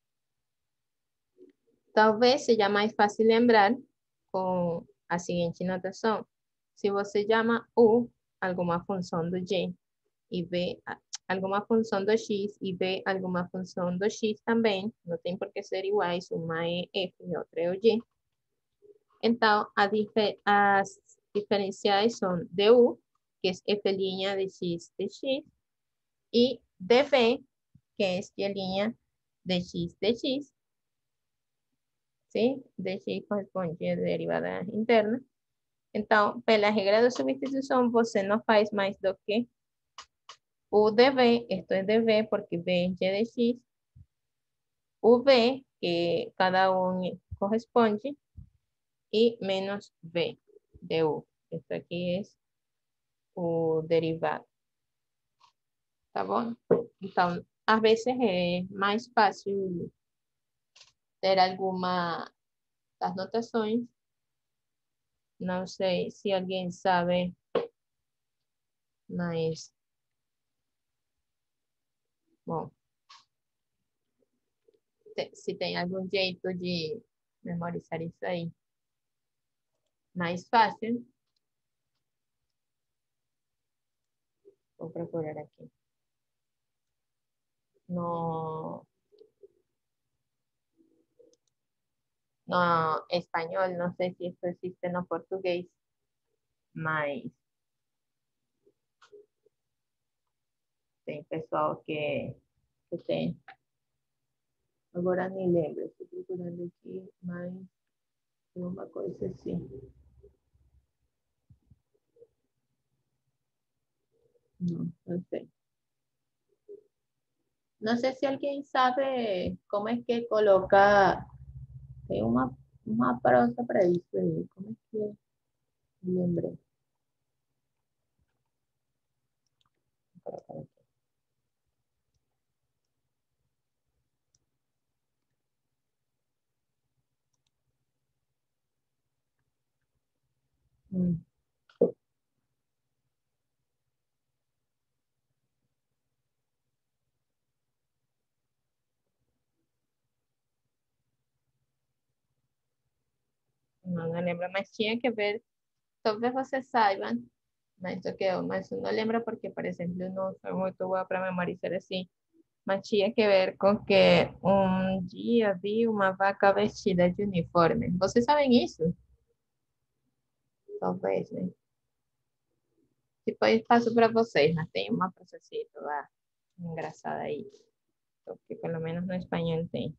Talvez seja mais fácil lembrar com a seguinte notação. Se você chama u alguma função do y e b alguma função do x e b alguma função do x também, não tem por que ser iguais, uma é f e outra é o y. Então, as diferenciais são du, que é f' de x de x, e dv, que é y' de x de x, ¿sí? De x corresponde a derivada interna. Então, pela regra da substituição, você não faz mais do que u de v, esto es de v porque v es y de x, v, que cada uno corresponde, y menos v de u. Esto aquí es o derivado. Tá bom? Então, às vezes é mais fácil ter alguma das notações. Não sei se alguém sabe, mas, bom, se tem algum jeito de memorizar isso aí mais fácil, vou procurar aqui. No, no español, no sé si esto existe en portugués, mas tem pessoal que tem. Agora nem lembro, estou procurando aqui, mas tem uma coisa assim. Não sei. Não sei se alguém sabe como é que coloca. Tem uma prosa para isso aí. Como é que eu lembrei? Vou colocar aqui. não lembro, mas tinha que ver, talvez vocês saibam, mas eu não lembro porque, por exemplo, eu não sou muito boa para memorizar assim, mas tinha que ver com que um dia vi uma vaca vestida de uniforme. Vocês sabem isso? Talvez, né? Depois passo para vocês, mas tem uma processito lá, engraçada aí, porque pelo menos no espanhol tem.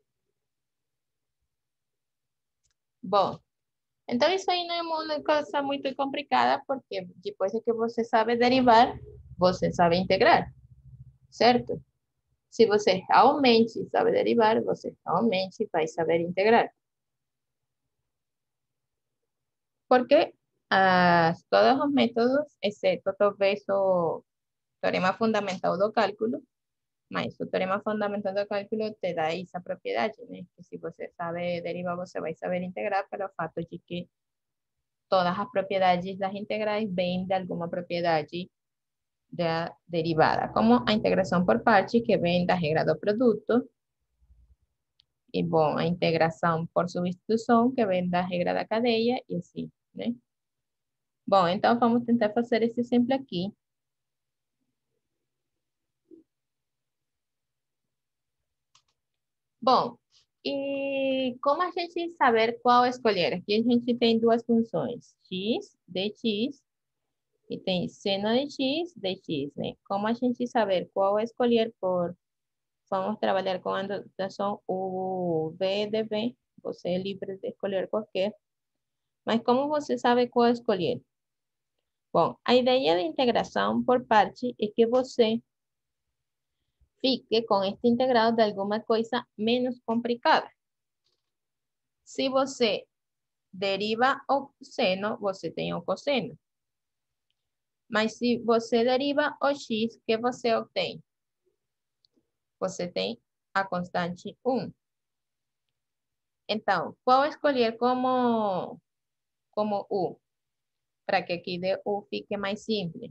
Bom, então isso aí não é uma coisa muito complicada, porque depois de que você sabe derivar, você sabe integrar, certo? Se você realmente sabe derivar, você realmente vai saber integrar. Porque todos os métodos, exceto talvez o teorema fundamental do cálculo, mas o teorema fundamental do cálculo te dá essa propriedade, né? Que se você sabe derivar, você vai saber integrar, pelo fato de que todas as propriedades das integrais vêm de alguma propriedade da derivada, como a integração por parte, que vem da regra do produto, e bom, a integração por substituição, que vem da regra da cadeia, e assim, né? Bom, então vamos tentar fazer esse exemplo aqui. Bom, e como a gente saber qual escolher? Aqui a gente tem duas funções, x, dx, e tem seno de x, dx, né? Como a gente saber qual escolher por... Vamos trabalhar com a notação U, V de V. Você é livre de escolher qualquer. Mas como você sabe qual escolher? Bom, a ideia de integração por parte é que você fique com este integral de alguma coisa menos complicada. Se você deriva o seno, você tem o cosseno. Mas se você deriva o x, que você obtém? Você tem a constante 1. Então, qual escolher como u? Para que aqui de u fique mais simples.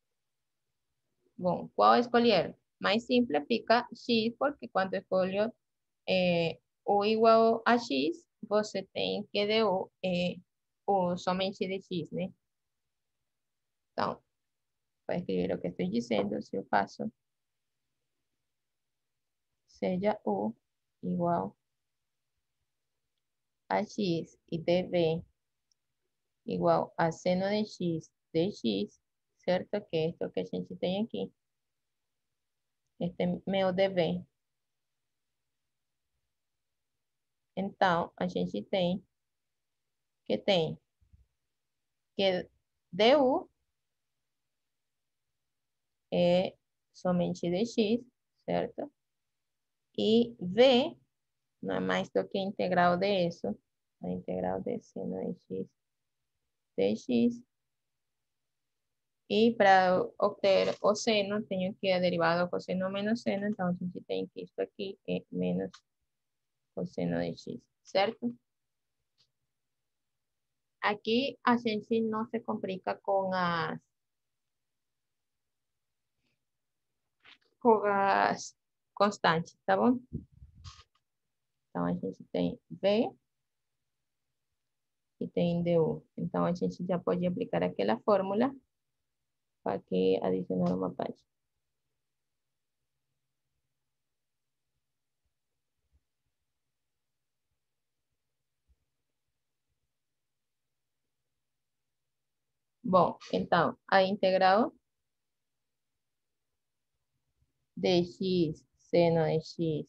Bom, qual escolher? Mais simples fica x, porque quando escolho u igual a x, você tem que de u somente de x, né? Então, para escrever o que estou dizendo, se eu faço seja u igual a x e dv igual a seno de x dx, certo? Que é isso que a gente tem aqui. Este é meu dv. Então, a gente tem que du é somente dx, certo? E v não é mais do que a integral de isso, a integral de seno de x dx. E para obter o seno, tenho que a derivada do cosseno menos seno, então a gente tem que isso aqui é menos cosseno de x, certo? Aqui a gente não se complica com as constantes, tá bom? Então a gente tem v e tem du. Então a gente já pode aplicar aquela fórmula para que adicionar uma página. Bom, então a integral de x seno de x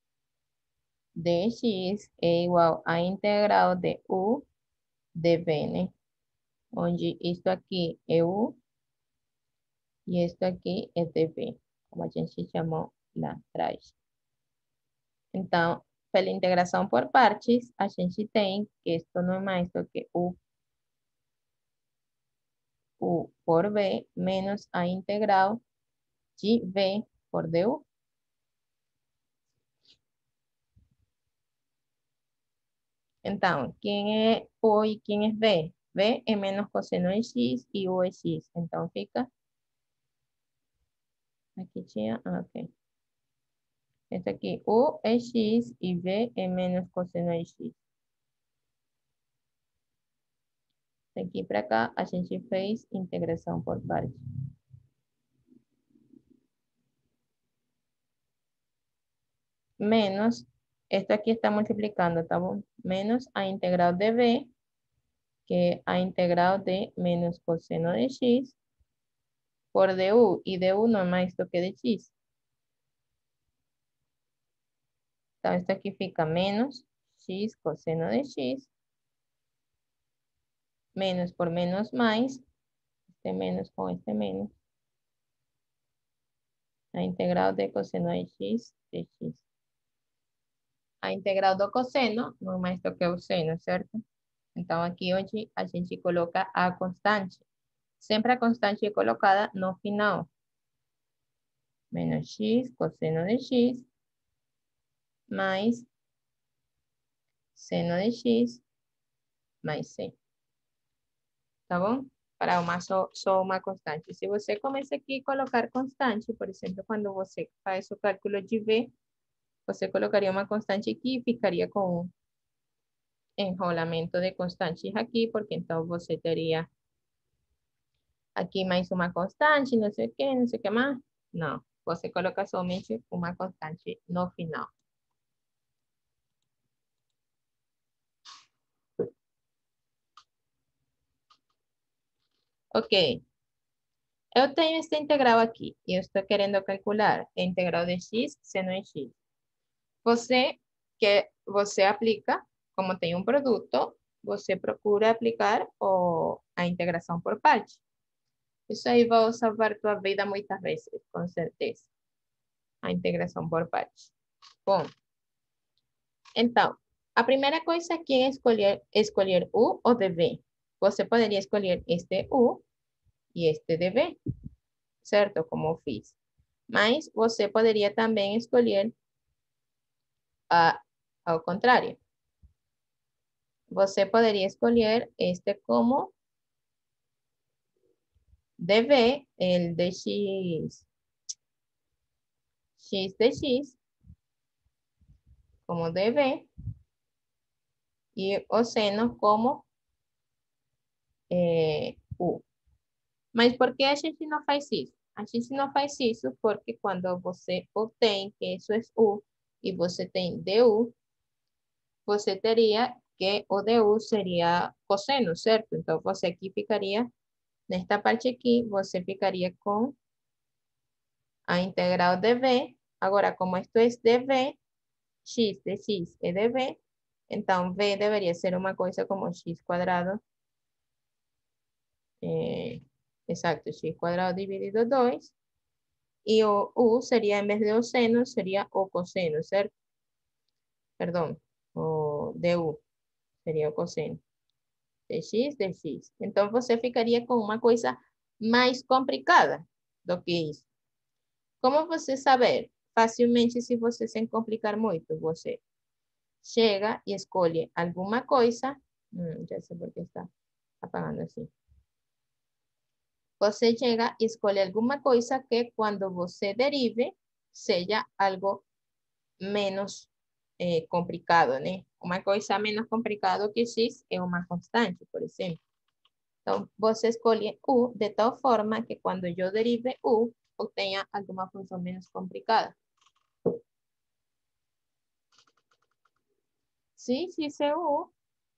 dx é igual à integral de u dv, né? Onde isto aqui é u e isto aqui é dv, como a gente chamou lá atrás. Então, pela integração por partes, a gente tem que isto não é mais do que u por v menos a integral de v por du. Então, quem é u e quem é v? V é menos cosseno de x e u é x. Então, fica... Aqui tinha... ok. Este aqui, u é x e v é menos cosseno de x. Daqui para cá, a gente fez integração por parte. Menos, esto aquí está multiplicando, ¿tá bom? Menos a integral de b, que a integral de menos coseno de x, por du, y du no es más esto que de x. Entonces, esto aquí fica menos x coseno de x, menos por menos más, este menos con este menos, a integral de coseno de x, de x. A integral do cosseno, não é mais do que o seno, certo? Então, aqui onde a gente coloca a constante. Sempre a constante é colocada no final. Menos x, cosseno de x, mais seno de x, mais c. Tá bom? Para só uma constante. Se você começa aqui a colocar constante, por exemplo, quando você faz o cálculo de v, você colocaria uma constante aqui e ficaria com um enrolamento de constantes aqui, porque então você teria aqui mais uma constante, não sei o que mais. Não, você coloca somente uma constante no final. Ok. Eu tenho esta integral aqui e eu estou querendo calcular a integral de x seno de x. Você aplica, como tem um produto, você procura aplicar a integração por parte. Isso aí vai salvar tua vida muitas vezes, com certeza. A integração por parte. Bom, então, a primeira coisa aqui é escolher U ou DV. Você poderia escolher este U e este DV, certo? Como eu fiz. Mas você poderia também escolher ao contrário. Você poderia escolher este como DV, el de x de x, como DV, e o seno como U. Mas por que a gente não faz isso? A gente não faz isso porque quando você obtém que isso é U e você tem DU, você teria que o DU seria cosseno, certo? Então, você aqui ficaria, nesta parte aqui, você ficaria com a integral de V. Agora, como isto é dV, x de x é dV, então V deveria ser uma coisa como x quadrado. Exacto, x cuadrado dividido 2. Y o u sería, en vez de o seno, sería o coseno, ¿cierto? Perdón, o de u sería o coseno. De x. Então, você ficaria com uma coisa mais complicada do que isso. Como você saber? Facilmente, se você sem complicar muito, você chega e escolhe alguma coisa. Já sei por que está apagando assim. Você chega e escolhe alguma coisa que quando você derive, seja algo menos complicado, né? Uma coisa menos complicado que x é uma constante, por exemplo. Então, você escolhe u de tal forma que quando eu derive u, obtenha alguma função menos complicada. Sim, x é u.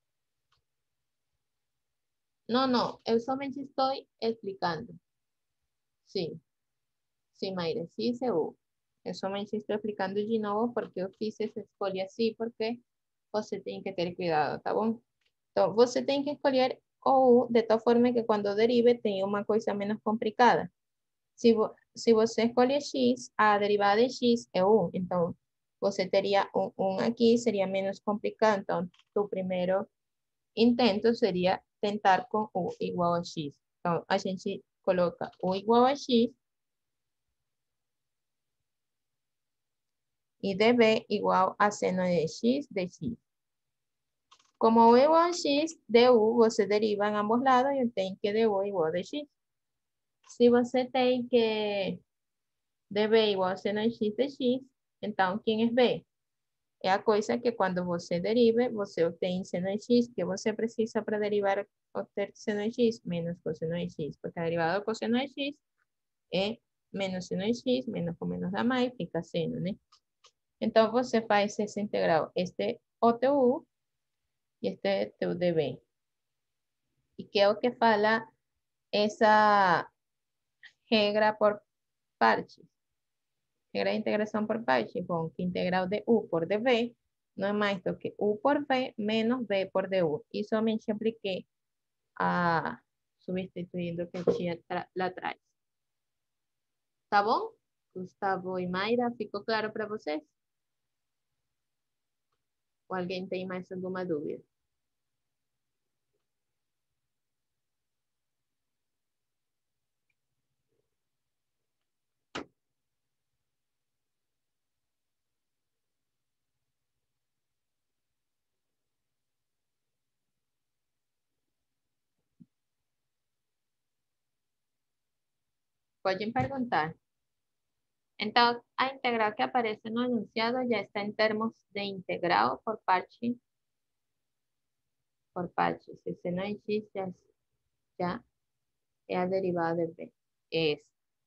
Não, eu somente estou explicando. Sim, sim, Mayra, x é u. Eu somente estou explicando de novo porque eu fiz essa escolha assim, porque você tem que ter cuidado, tá bom? Então, você tem que escolher o U de tal forma que quando derive tenha uma coisa menos complicada. Se você escolhe X, a derivada de X é 1. Então, você teria um aqui, seria menos complicado. Então, tu primeiro intento seria tentar com U igual a X. Então, a gente coloca U igual a X e dB igual a seno de X de X. Como U igual a X, du você deriva em ambos lados e tem que du igual a X. Se você tem que dB igual a seno de X de X, então quem é B? É a coisa que quando você deriva, você obtém seno de x, que você precisa para derivar, obter seno de x, menos cosseno de x, porque a derivada do cosseno de x é menos seno de x, menos com menos dá mais, fica seno, né? Então, você faz essa integral, este OTU e este TUDB. E que é o que fala essa regra por partes. Regra de integração por partes, com que integral de U por dV não é mais do que U por V menos V por DU. E somente apliquei a substituindo o que tinha lá atrás. Tá bom? Gustavo e Mayra, ficou claro para vocês? Ou alguém tem mais alguma dúvida? Podem perguntar. Então, a integral que aparece no enunciado ya está en términos de integral por parte. Si seno de x ya es a derivada de v. Es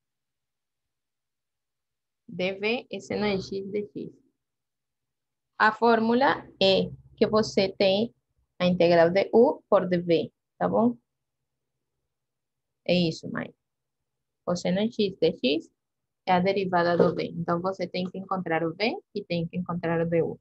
dv é seno de x de x. A fórmula é que você tem a integral de u por dv, tá bom? É isso, mãe. O seno de x de x é a derivada do v. Então, você tem que encontrar o v e tem que encontrar o du.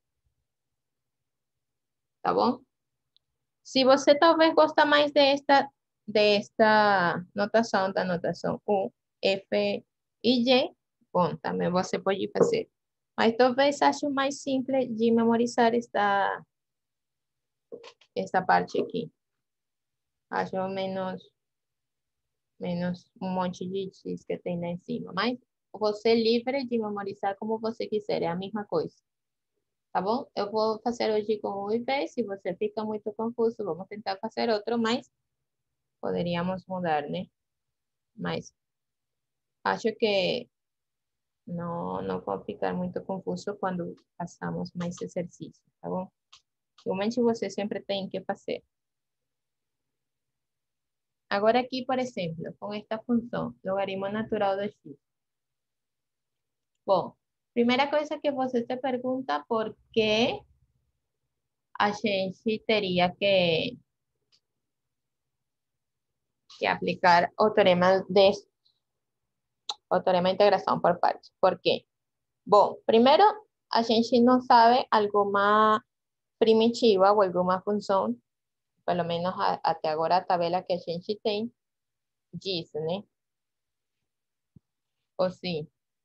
Tá bom? Se você talvez gosta mais desta notação, da notação U, F e G, bom, também você pode fazer. Mas talvez ache mais simples de memorizar esta parte aqui. Acho menos um monte de X que tem lá em cima. Mas você é livre de memorizar como você quiser, é a mesma coisa. Tá bom? Eu vou fazer hoje com o IV. Se você fica muito confuso, vamos tentar fazer outro, mas poderíamos mudar, né? Mas acho que não vai ficar muito confuso quando passamos mais exercício, tá bom? Realmente você sempre tem que fazer. Agora aqui, por exemplo, com esta função, logaritmo natural de x. Bom, primeira coisa que você se pergunta, por que a gente teria que aplicar o teorema de integração por partes. Por quê? Bom, primeiro, a gente não sabe alguma primitiva ou alguma função, pelo menos até agora a tabela que a gente tem diz, né? Ou sim,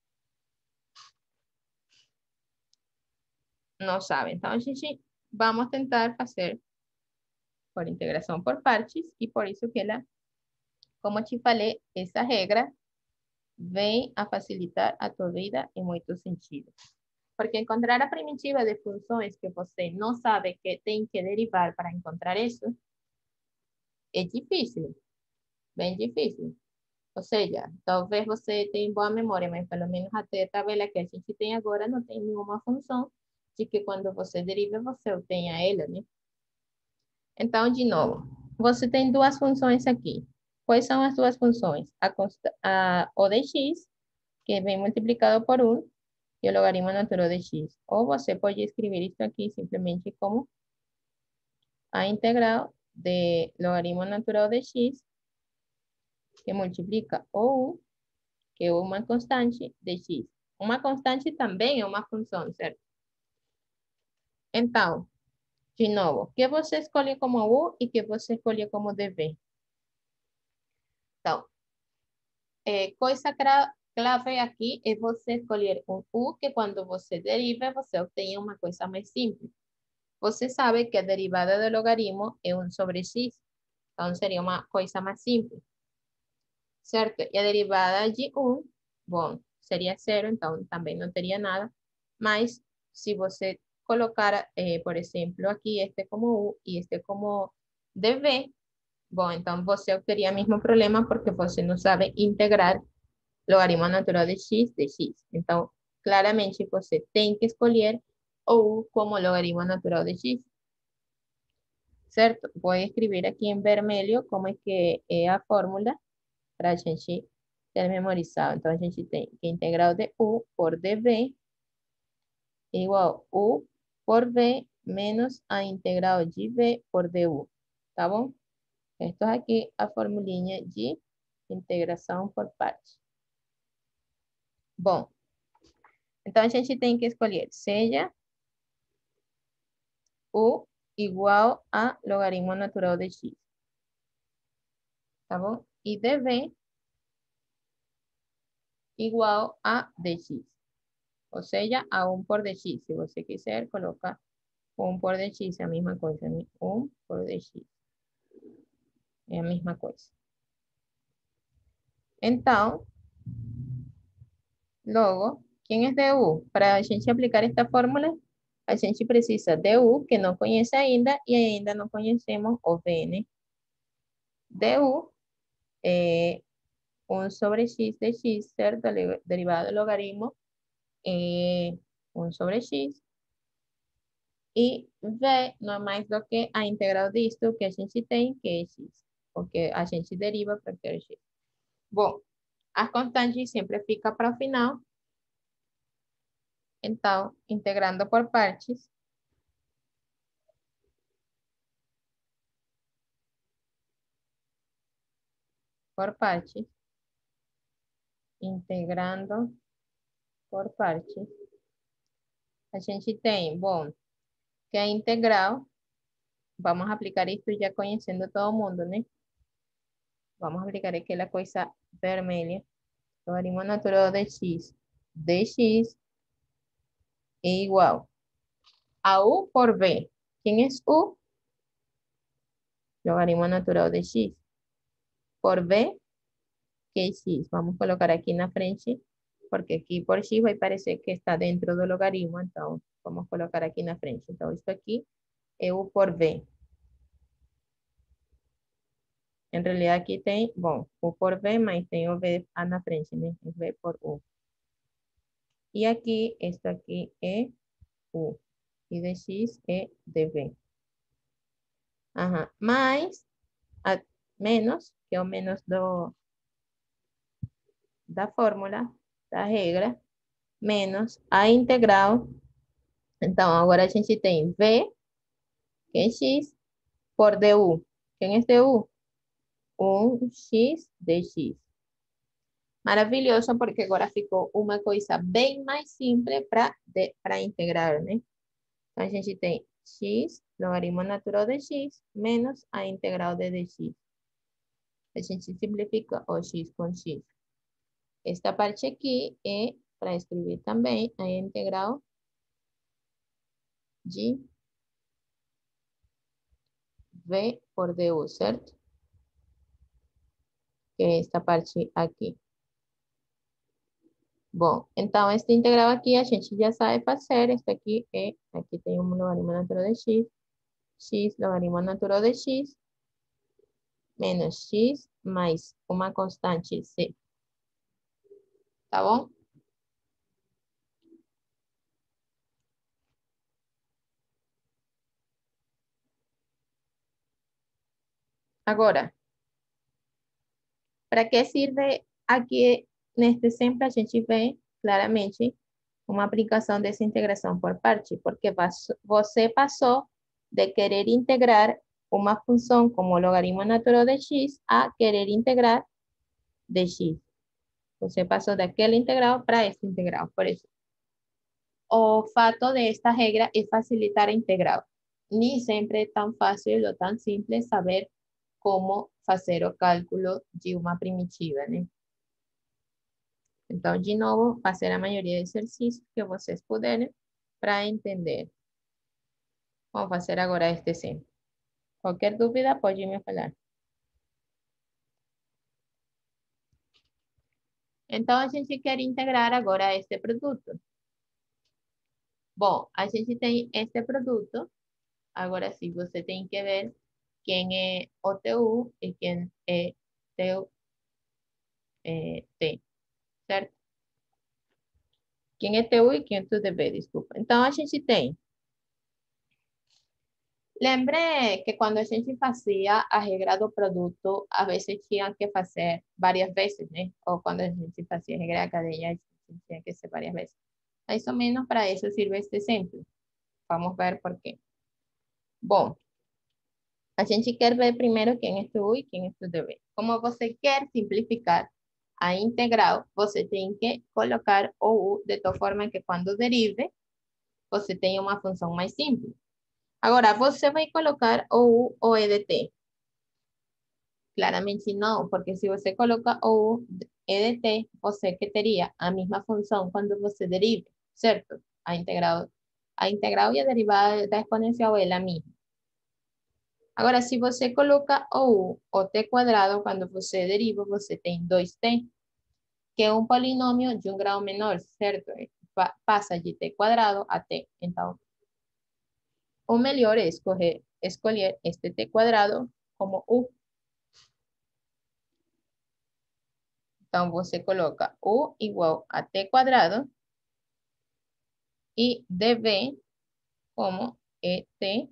não sabe. Então, a gente vamos tentar fazer por integração por partes e por isso que ela, como te falei, essa regra vem a facilitar a tua vida em muitos sentidos. Porque encontrar a primitiva de funções que você não sabe que tem que derivar para encontrar isso é difícil, bem difícil. Ou seja, talvez você tenha boa memória, mas pelo menos até a tabela que a gente tem agora não tem nenhuma função de que quando você deriva, você obtenha ela, né? Então, de novo, você tem duas funções aqui. Quais são as duas funções? O de x, que vem multiplicado por 1, e o logaritmo natural de x. Ou você pode escrever isto aqui simplesmente como a integral de logaritmo natural de x, que multiplica o 1, que é uma constante de x. Uma constante também é uma função, certo? Então, de novo, que você escolhe como u e que você escolhe como dv. Então, coisa clave aqui é você escolher um u que quando você deriva, você obtenha uma coisa mais simples. Você sabe que a derivada do logaritmo é 1 sobre x. Então, seria uma coisa mais simples. Certo? E a derivada de 1, bom, seria 0, então também não teria nada. Mas, se você colocar, por exemplo, aqui este como u e este como dv, bom, então você obteria o mesmo problema porque você não sabe integrar logaritmo natural de x de x. Então, claramente você tem que escolher o u como logaritmo natural de x. ¿Cierto? Voy a escribir aquí en vermelho como es que es la fórmula para a gente ter memorizado. Então, a gente tem que a integral de u por dv é igual a u por v menos a integral de v por du. Tá bom? Esto es aqui a formulinha de integração por partes. Bom, então a gente tem que escolher seja u igual a logaritmo natural de x. Tá bom? E dv igual a dx. Ou seja, a 1 por dx. Se você quiser, coloca 1 por dx, é a mesma coisa, né? 1 por dx. É a mesma coisa. Então, logo, quem é du? Para a gente aplicar esta fórmula, a gente precisa de u, que não conhece ainda, e ainda não conhecemos o v, né? Du é 1 sobre x de x, certo? Derivado do logaritmo é 1 sobre x. E v não é mais do que a integral disto que a gente tem, que é x. Porque a gente deriva para ter x. Bom, as constantes sempre fica para o final. Então, integrando por partes. Por partes. Integrando por partes. A gente tem, bom, que a integral, vamos a aplicar esto ya conhecendo todo mundo, né? Vamos a aplicar aqui a coisa vermelha. Logaritmo natural de x é igual a u por v. Quem é u? Logaritmo natural de x. Por v, que es x. Vamos a colocar aquí na frente, porque aqui por x vai parecer que está dentro do logaritmo, então vamos colocar aqui na frente. Então, isso aqui é u por v. Em realidade, aqui tem, bom, u por v, mas tem o v na frente, né? V por u. E aqui, esto aqui é u. E de x é dv. Ajá. Mais, menos, que é o menos da fórmula, da regra, menos a integral. Então, agora a gente tem v, que é x, por du. Quem é du? 1x dx. Maravilhoso, porque agora ficou uma coisa bem mais simples para integrar, né? Então, a gente tem x, logaritmo natural de x, menos a integral de dx. A gente simplifica o x com x. Esta parte aqui é para escrever também a integral de v por du, certo? Que é esta parte aqui. Bom, então esta integral aqui a gente já sabe fazer. Esta aqui tem um logaritmo natural de x. X logaritmo natural de x menos x mais uma constante c. Tá bom? Agora, para que sirve aqui neste exemplo a gente vê claramente uma aplicação dessa integração por parte, porque você passou de querer integrar uma função como logaritmo natural de x a querer integrar dx. Você passou daquela integral para esta integral, por isso. O fato de esta regra é facilitar a integral. Nem sempre é tão fácil ou tão simples saber como fazer o cálculo de uma primitiva, né? Então, de novo, fazer a maioria de exercícios que vocês puderem para entender. Vamos fazer agora este exemplo. Qualquer dúvida pode me falar. Então, a gente quer integrar agora este produto. Bom, a gente tem este produto. Agora sim, você tem que ver quem é o teu e quem é teu t, certo? Quem é teu e quem é tu deve, desculpa. Então, a gente tem. Lembre que quando a gente fazia a regra do produto, a vezes tinha que fazer várias vezes, né? Ou quando a gente fazia a regra da cadeia, a gente tinha que ser várias vezes. Mais ou menos para isso sirve este exemplo. Vamos ver por quê. Bom, a gente quer ver primeiro quem é tu e quem é tu deve. Como você quer simplificar a integral, você tem que colocar o u de tal forma que quando derive, você tenha uma função mais simples. Agora, você vai colocar o u ou e de t? Claramente não, porque se você coloca o u e de t, você que teria a mesma função quando você derive, certo? A integral e a derivada da exponencial é a mesma. Agora, se você coloca o u ou t quadrado, quando você deriva, você tem 2t, que é um polinômio de um grau menor, certo? Passa de t quadrado a t. Então, o melhor é escolher este t quadrado como u. Então, você coloca u igual a t quadrado e dv como et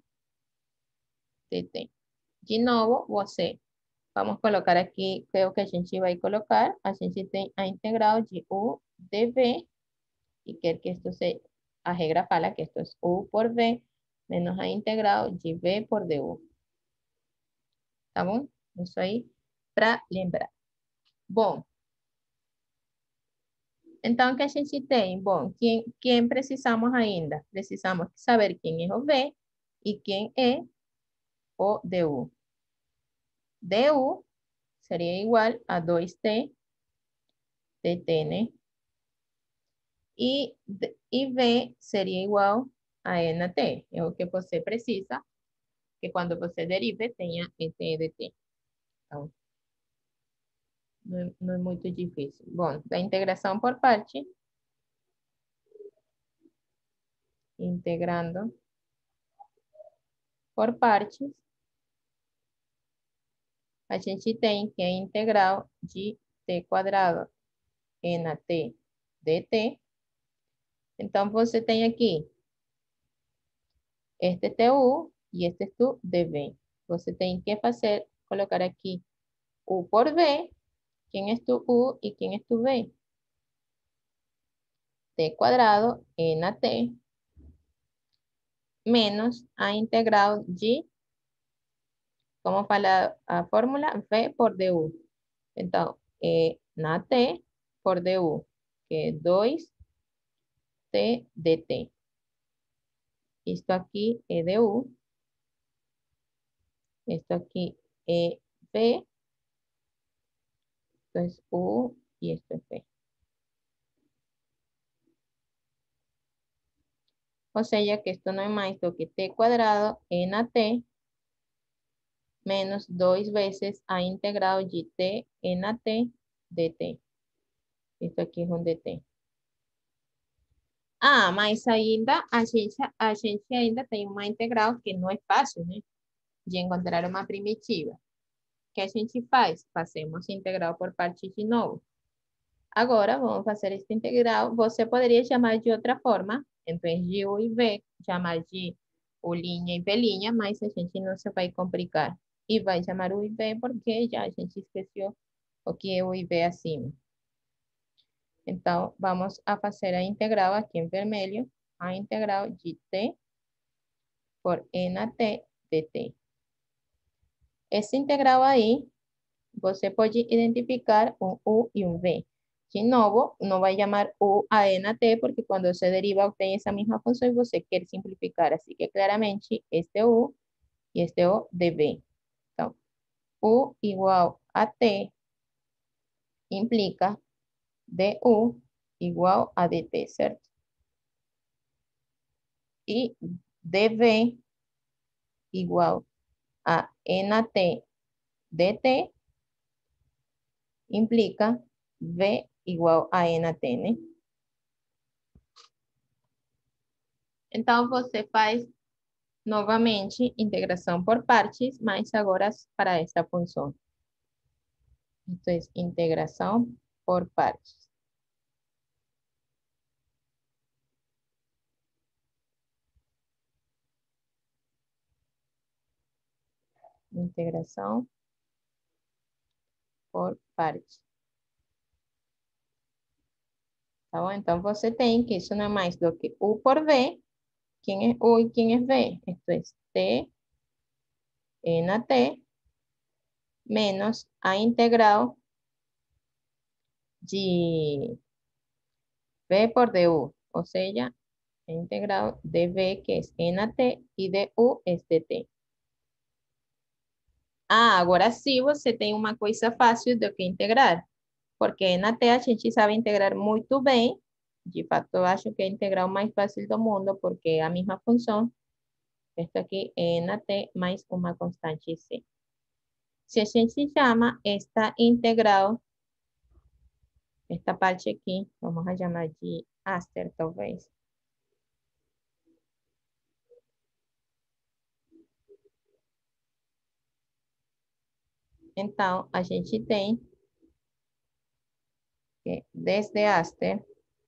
dt. De novo, você, vamos colocar aqui, creo que a gente vai colocar, a gente tem a integral de u dv, y que esto se, a regra fala que esto es u por v menos a integral de v por du. Tá bom? Isso aí para lembrar. Bom, então o que a gente tem? Bom, quem precisamos ainda? Precisamos saber quem é o v e quem é o du. Du seria igual a 2t dt, né? E v seria igual a n na t. É o que você precisa que quando você derive tenha dt dt. Então, não é muito difícil. Bom, da integração por parte, integrando por partes, a gente tem que a integral de t quadrado n a t dt. Então, você tem aqui este tu e este tu dv. Você tem que fazer, colocar aqui u por v, quem é tu u e quem é tu v. T quadrado n a t menos a integral de, como fala a fórmula, v por du. Então, na t por du, que é 2t dt. Isto aqui é du, esto aqui é v, esto es u y esto es v. O sea que esto no es más do que t cuadrado n a t menos 2 veces a integral de t n a t dt. Esto aqui é um dt. Ah, mas ainda a gente ainda tem uma integral que não é fácil, né? De encontrar uma primitiva. O que a gente faz? Fazemos integral por partes de novo. Agora, vamos fazer esta integral. Você poderia chamar de outra forma, em vez de u e v, chamar de u' e v', mas a gente não se vai complicar. E vai chamar u e v porque já a gente esqueceu o que é u e v acima. Então, vamos a fazer a integral aqui em vermelho, a integral de t por n a t dt. Essa integral aí, você pode identificar um u e um v. De novo, não vai chamar u a n a t, porque quando você deriva, obtém essa mesma função e você quer simplificar. Assim que, claramente, este u e este u de v. Então, u igual a t implica du igual a dt, certo? E dv igual a n a t dt implica v igual a n a t, né? Então, você faz novamente integração por partes, mas agora para esta função. Então, integração por partes. Integração por parte. Tá bom? Então, você tem que isso não é mais do que U por V. ¿Quién es U y quién es V? Esto es T na T menos A integrado de V por du. O sea, A integrado de V que es na T y de U es de T. Ah, agora sim você tem uma coisa fácil do que integrar. Porque na T a gente sabe integrar muito bem. De fato, eu acho que é a integral mais fácil do mundo, porque é a mesma função. Esto aqui é na T mais uma constante C. Si a gente chama esta integral, esta parte aqui, vamos a chamar de Aster, talvez. Então, a gente tem que desde Aster,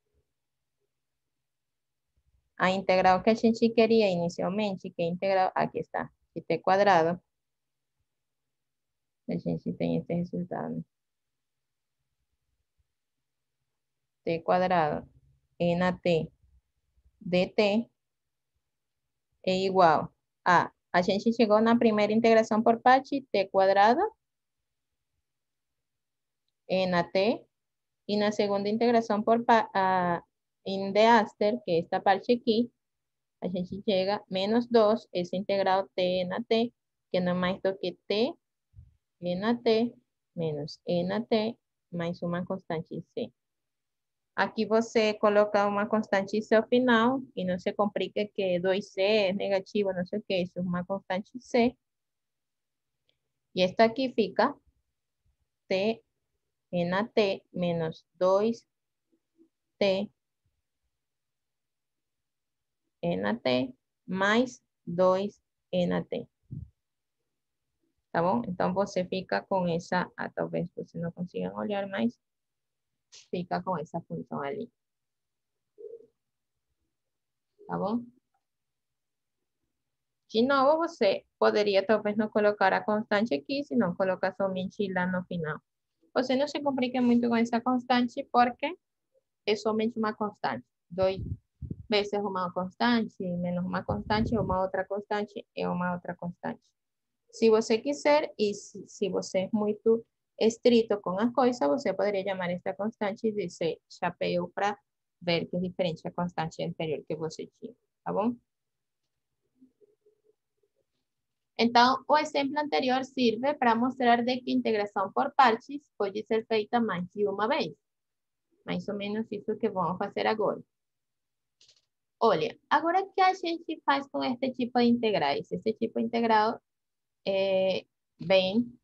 a integral que a gente queria inicialmente, que é a integral, aqui está, de t quadrado, a gente tem esse resultado. T quadrado na T dt é igual a gente chegou na primeira integração por parte, t quadrado na T, y la segunda integración por in de Aster, que esta parte aquí, a gente llega menos 2, es integrado t na t, que no es más do que t na t menos na t mais uma constante c. Aqui você coloca uma constante c ao final e não se complica que 2c é negativo, não sei o que, isso é uma constante c. E esta aqui fica t na t menos 2t na t mais 2 na t. Tá bom? Então, você fica com essa, talvez você não consiga olhar, mas fica com essa função ali. Tá bom? De novo, você poderia talvez não colocar a constante aqui, senão colocar somente lá no final. Você não se complica muito com essa constante, porque é somente uma constante. 2 vezes uma constante, menos uma constante, uma outra constante, é uma outra constante. Se você quiser, e se você é muito estrito com as coisas, você poderia chamar esta constante de C chapéu para ver que é diferente da constante anterior que você tinha, tá bom? Então, o exemplo anterior serve para mostrar de que integração por partes pode ser feita mais de uma vez. Mais ou menos isso que vamos fazer agora. Olha, agora o que a gente faz com este tipo de integrais? Este tipo de integral vem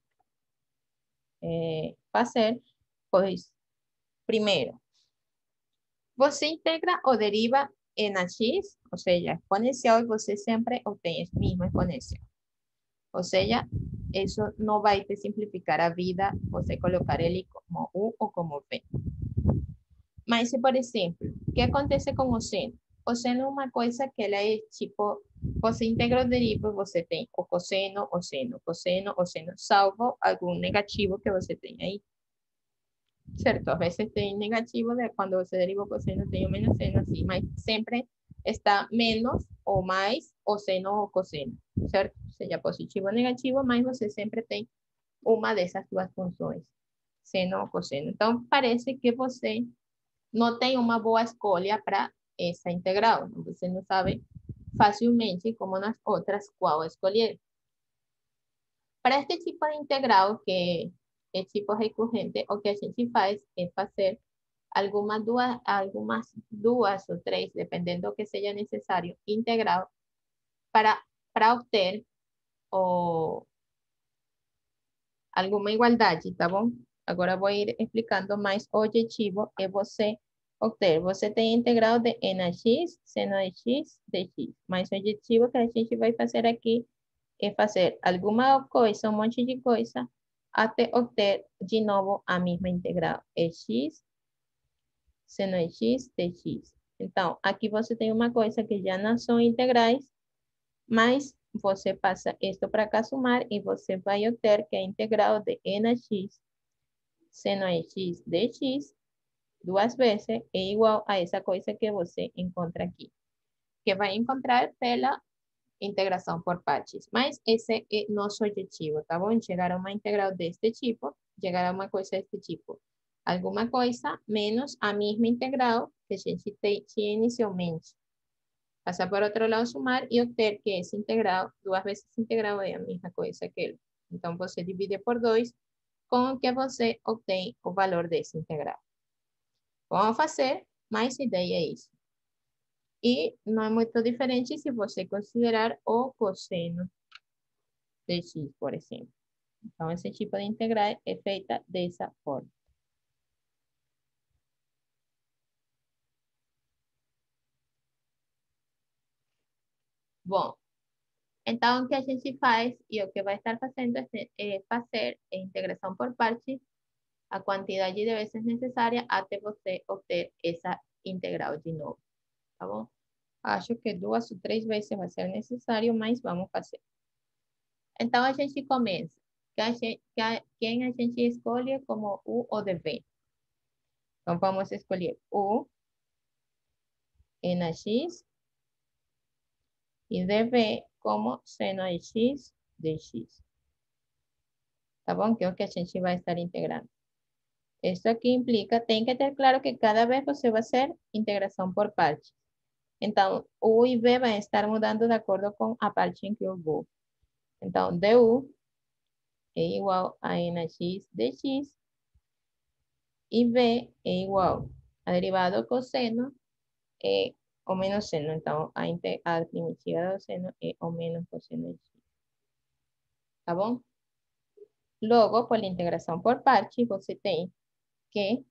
fazer, pois, primeiro, você integra ou deriva na x, ou seja, exponencial, e você sempre obtém esse mesmo exponencial. Ou seja, isso não vai te simplificar a vida você colocar ele como u ou como v. Mas, por exemplo, o que acontece com o seno? O seno é uma coisa que ela é tipo, você integra ou deriva, você tem o cosseno, o seno, cosseno, o seno, salvo algum negativo que você tem aí. Certo? Às vezes tem negativo de quando você deriva o cosseno, tem o menos seno, assim, mas sempre está menos ou mais o seno ou cosseno, certo? Seja positivo ou negativo, mas você sempre tem uma dessas duas funções, seno ou cosseno. Então, parece que você não tem uma boa escolha para essa integral. Você não sabe facilmente, como nas outras, qual escolher. Para este tipo de integral, que é tipo recorrente, o que a gente faz é fazer algumas duas ou três, dependendo do que seja necessário, integral para obter alguma igualdade, tá bom? Agora vou ir explicando, mais o objetivo é você obter. Você tem integral de nx, seno de x, dx. Mas o objetivo que a gente vai fazer aqui é fazer alguma coisa, um monte de coisa, até obter de novo a mesma integral. É x, seno de x, dx. Então, aqui você tem uma coisa que já não são integrais, mas você passa isto para cá sumar e você vai obter que a integral de nx seno x dx duas vezes é igual a essa coisa que você encontra aqui, que vai encontrar pela integração por partes. Mas esse é nosso objetivo, tá bom? Chegar a uma integral deste tipo, chegar a uma coisa deste tipo. Alguma coisa menos a mesma integral que a gente tinha inicialmente. Passar por outro lado, sumar e obter que essa integral, duas vezes integral, é a mesma coisa que ele. Então, você divide por 2, com o que você obtém o valor dessa integral. Vamos fazer, mas a ideia é isso. E não é muito diferente se você considerar o cosseno de x, por exemplo. Então, esse tipo de integral é feita dessa forma. Bom, então o que a gente faz e o que vai estar fazendo é fazer a integração por partes a quantidade de vezes necessária até você obter essa integral de novo, tá bom? Acho que 2 ou 3 vezes vai ser necessário, mas vamos fazer. Então, a gente começa. Quem a gente escolhe como U ou DV? Então, vamos escolher U, NX e DV como seno de X de X. Tá bom? Que é o que a gente vai estar integrando. Esto aqui implica, tem que ter claro que cada vez você vai ser integração por partes. Então, U e V vão estar mudando de acordo com a parte em que eu vou. Então, du é igual a nx dx e v é igual a derivada do cosseno é o menos seno. Então, a primitiva do seno é o menos cosseno de x. Tá bom? Logo, por la integração por partes, você tem que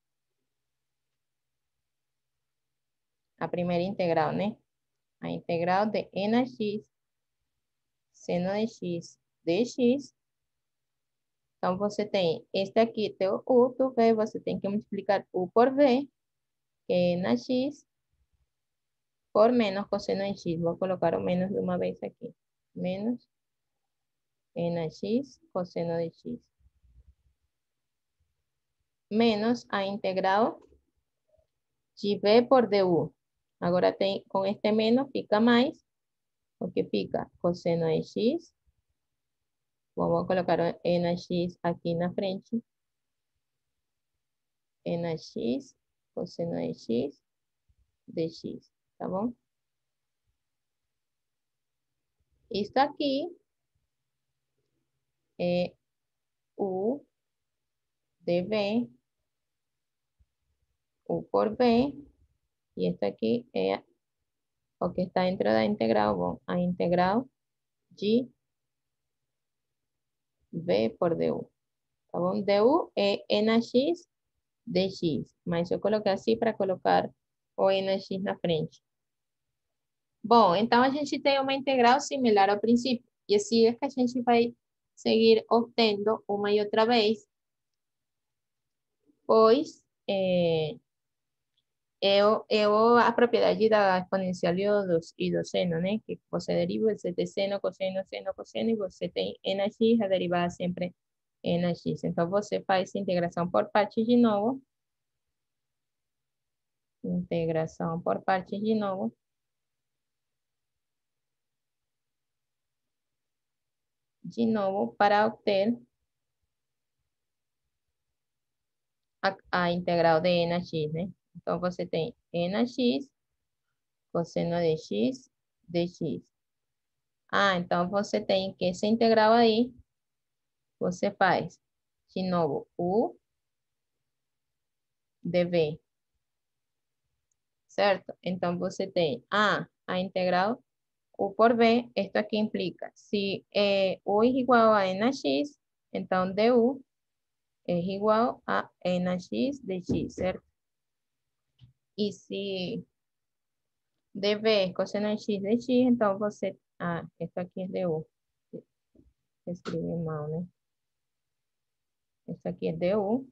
a primeira integral, né? A integral de nx seno de x dx. Então, você tem este aqui, teu u, tu v, você tem que multiplicar u por v, que é nx, por menos cosseno de x. Vou colocar o menos de uma vez aqui. Menos nx cosseno de x. Menos a integral de v por du. Agora tem, com este menos fica mais, porque fica cosseno de x. Vamos colocar nx aqui na frente. Nx cosseno de x de x. Tá bom? Isto aqui é u de v, u por v, e esto aqui é o que está dentro da integral, bom, a integral de v por du. Tá bom? Du é nx dx, mas eu coloquei assim para colocar o nx na frente. Bom, então a gente tem uma integral similar ao princípio, e assim é que a gente vai seguir obtendo uma e outra vez, pois a propriedade da exponencial e do seno, né? Que você deriva, você tem seno, cosseno, seno, cosseno, e você tem nx, a derivada sempre nx. Então, você faz integração por partes de novo. Integração por partes de novo. De novo, para obter a integral de nx, né? Então, você tem nx, cosseno de x, dx. Ah, então você tem que essa integral aí, você faz de novo u de v, certo? Então, você tem a integral u por v, esto aqui implica, se u é igual a nx, então du é igual a nx de x, certo? E se dv é cosseno de x de x, então você, esto aqui é du, escrevi mal, né? Esto aqui é du,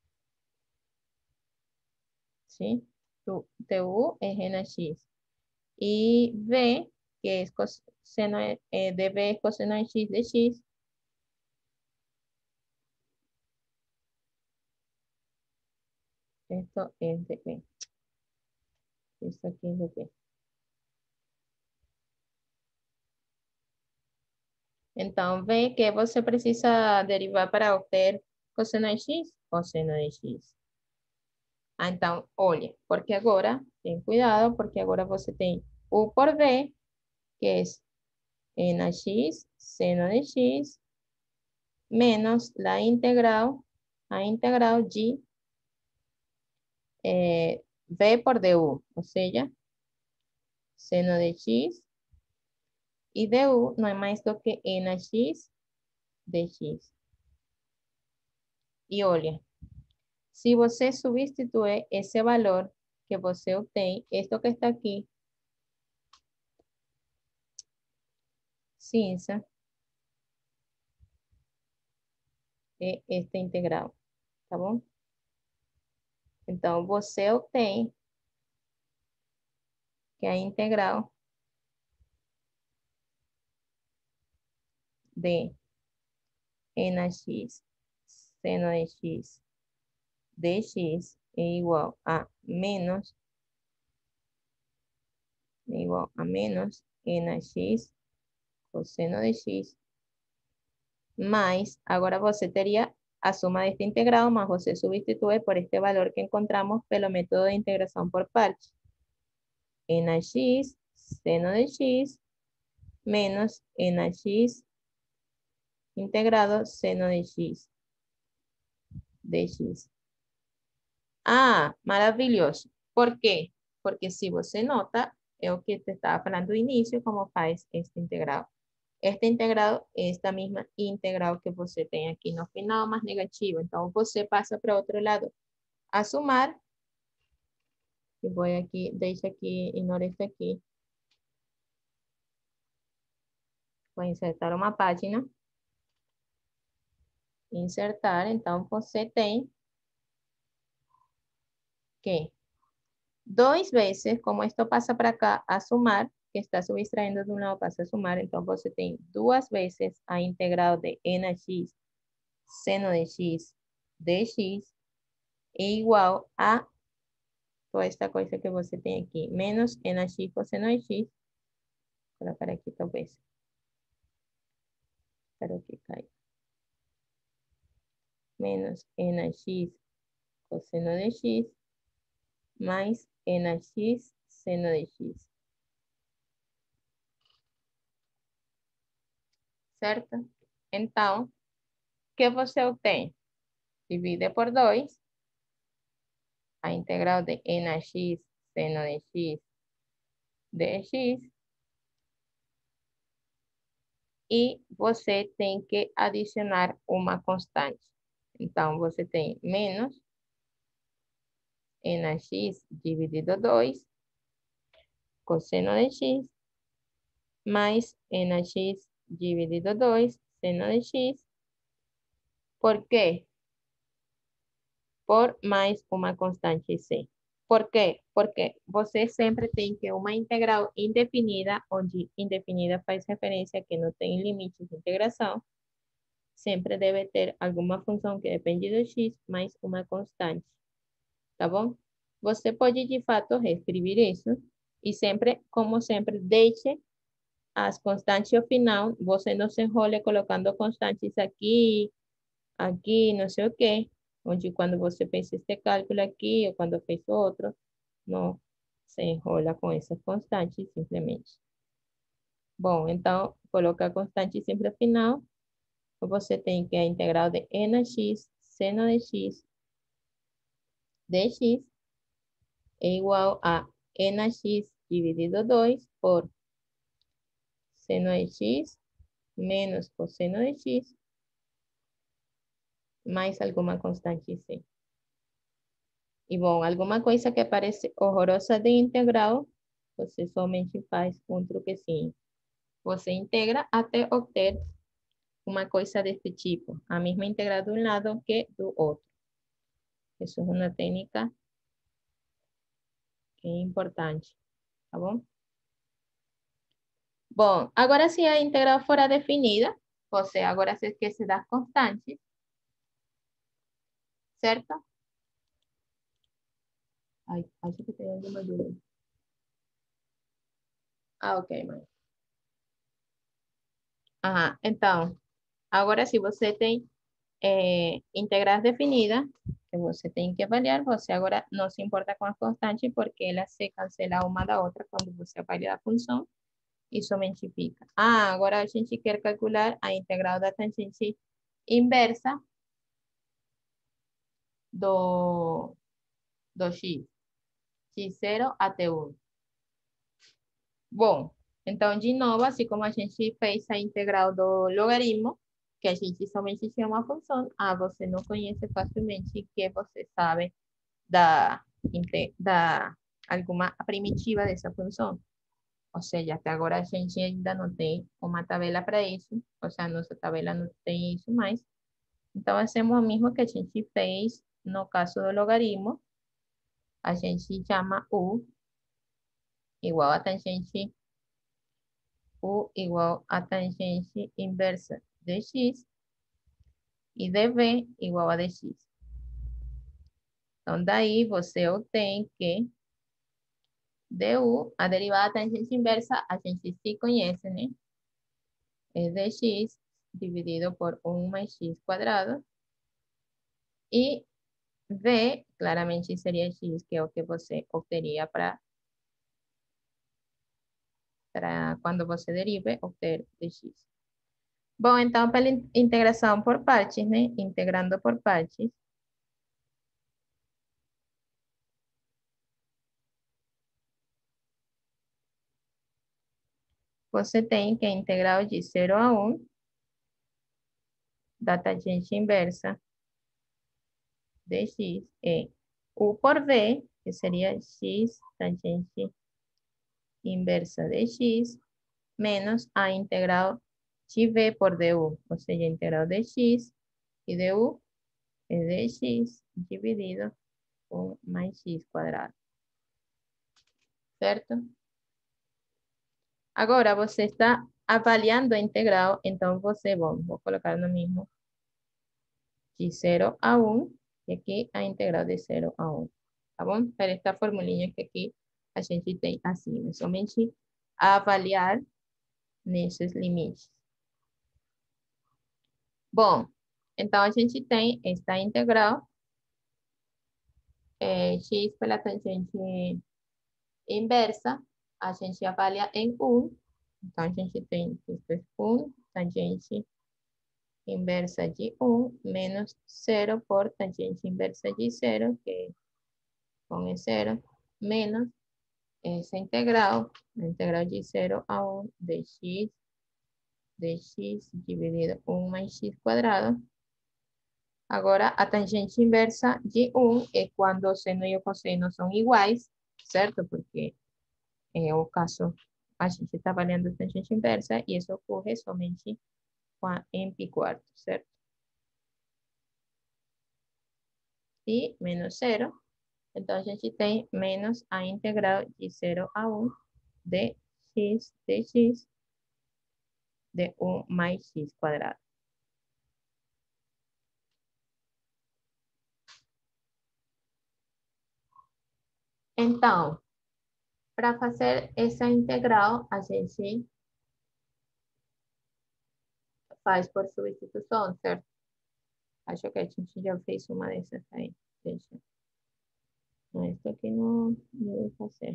¿sí? Tu es nx. Y B, que es coseno de B es coseno de x. Esto es de B. Esto aquí es de B. Então, ve que você precisa derivar para obter cosseno de x, cosseno de x. Ah, então, olha, porque agora, tem cuidado, porque agora você tem u por v, que é n a x, seno de x, menos a integral de v por du, ou seja, seno de x, e du não é mais do que n a x dx. E olha, se você substituir esse valor que você obtém, esto que está aqui, cinza, é esta integral, tá bom? Então, você obtém que a integral de n a x seno de x dx é igual a menos n a x cosseno de x mais, agora você teria a suma desta integral, mas você substitui por este valor que encontramos pelo método de integração por partes. N a x seno de x menos n a x integrado seno de x dx. Ah, maravilhoso. Por quê? Porque se você nota, é o que te estava falando no início, como faz esta integral. Esta integral é esta mesma integral que você tem aqui no final, mais negativo. Então, você passa para outro lado. A sumar, e vou aqui, deixa aqui, ignora isso aqui. Vou insertar uma página. Insertar, então você tem que 2 veces, como esto pasa para acá, a sumar, que está subtrayendo de un lado, pasa a sumar, entonces você tem 2 veces a integral de n a x seno de x dx é igual a toda esta coisa que você tem aqui, menos n a x coseno de x, vou colocar aqui talvez, espero que caiga, menos n a x coseno de x mais n a x seno de x. Certo? Então, o que você obtém? Divide por 2 a integral de n a x seno de x dx. E você tem que adicionar uma constante. Então, você tem menos n a x dividido 2 cosseno de x mais n a x dividido 2 seno de x. ¿Por quê? Por mais uma constante c. Por quê? Porque você sempre tem que uma integral indefinida, onde indefinida faz referência a que não tem limites de integração, sempre deve ter alguma função que depende do x mais uma constante, tá bom? Você pode, de fato, reescrever isso e sempre, como sempre, deixe as constantes ao final. Você não se enrole colocando constantes aqui, aqui, não sei o quê. Onde quando você fez este cálculo aqui ou quando fez outro, não se enrola com essas constantes simplesmente. Bom, então, colocar a constante sempre ao final. Você tem que a integral de n a x seno de x dx é igual a n a x dividido 2 por seno de x menos cosseno de x mais alguma constante c. E bom, alguma coisa que parece horrorosa de integral, você somente faz um truquezinho. Você integra até obter uma coisa deste tipo, a mesma integral de um lado que do outro. Isso é uma técnica que é importante, tá bom? Bom, agora se a integral fora definida, você agora se esquece das constantes, certo? Ai, acho que tem alguma dúvida. Ah, ok, mãe. Ajá, então, agora se você tem integrais definidas, que você tem que avaliar, você agora não se importa com as constantes, porque elas se cancelam uma da outra quando você avalia a função e somente fica. Ah, agora a gente quer calcular a integral da tangente inversa do x, x0 até 1. Bom, então, de novo, assim como a gente fez a integral do logaritmo, que a gente somente chama a função, você não conhece facilmente que você sabe da alguma primitiva dessa função. Ou seja, até agora a gente ainda não tem uma tabela para isso, ou seja, nossa tabela não tem isso mais. Então, hacemos o mesmo que a gente fez no caso do logaritmo. A gente chama U igual a tangente U igual a tangente inversa de x e dv igual a dx. Então, daí você obtém que du, a derivada da tangente inversa, a gente se conhece, né? É dx dividido por 1 mais x quadrado. E v, claramente seria x, que é o que você obteria para quando você derive, obter dx. Bom, então, pela integração por partes, né? Integrando por partes, você tem que a integral de 0 a 1 da tangente inversa de x é u por v, que seria x tangente inversa de x, menos a integral de v por du, ou seja, a integral de x y du es de x dividido por mais x quadrado, certo? Agora você está avaliando a integral, então você, bom, vou colocar no mesmo, de 0 a 1, e aqui a integral de 0 a 1, tá bom? Para esta formulinha que aqui a gente tem assim, somente avaliar nesses limites. Bom, então a gente tem esta integral, x pela tangente inversa, a gente avalia em 1, então a gente tem isto é 1, tangente inversa de 1 menos 0 por tangente inversa de 0, que con es 0, menos esa integral, la integral de 0 a 1 de x dividido 1 mais x quadrado. Agora, a tangente inversa de 1 é quando o seno e o cosseno são iguais, certo? Porque é o caso, a gente está avaliando a tangente inversa e isso ocorre somente em pi quarto, certo? E menos 0. Então, a gente tem menos a integral de 0 a 1 de x de 1 mais x quadrado. Então, para fazer essa integral, a gente faz por substituição, certo? Acho que a gente já fez uma dessas aí. Deixa. Essa aqui não vou fazer.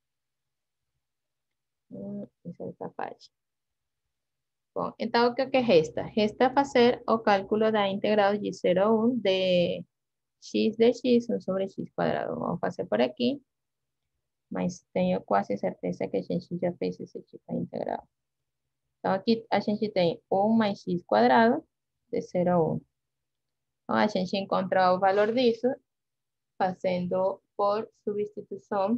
Essa é essa parte. Bom, então o que resta? Resta fazer o cálculo da integral de 0 a 1 de x 1 sobre x quadrado. Vamos fazer por aqui, mas tenho quase certeza que a gente já fez esse tipo de integral. Então, aqui a gente tem 1 mais x quadrado de 0 a 1. Então, a gente encontra o valor disso fazendo por substituição.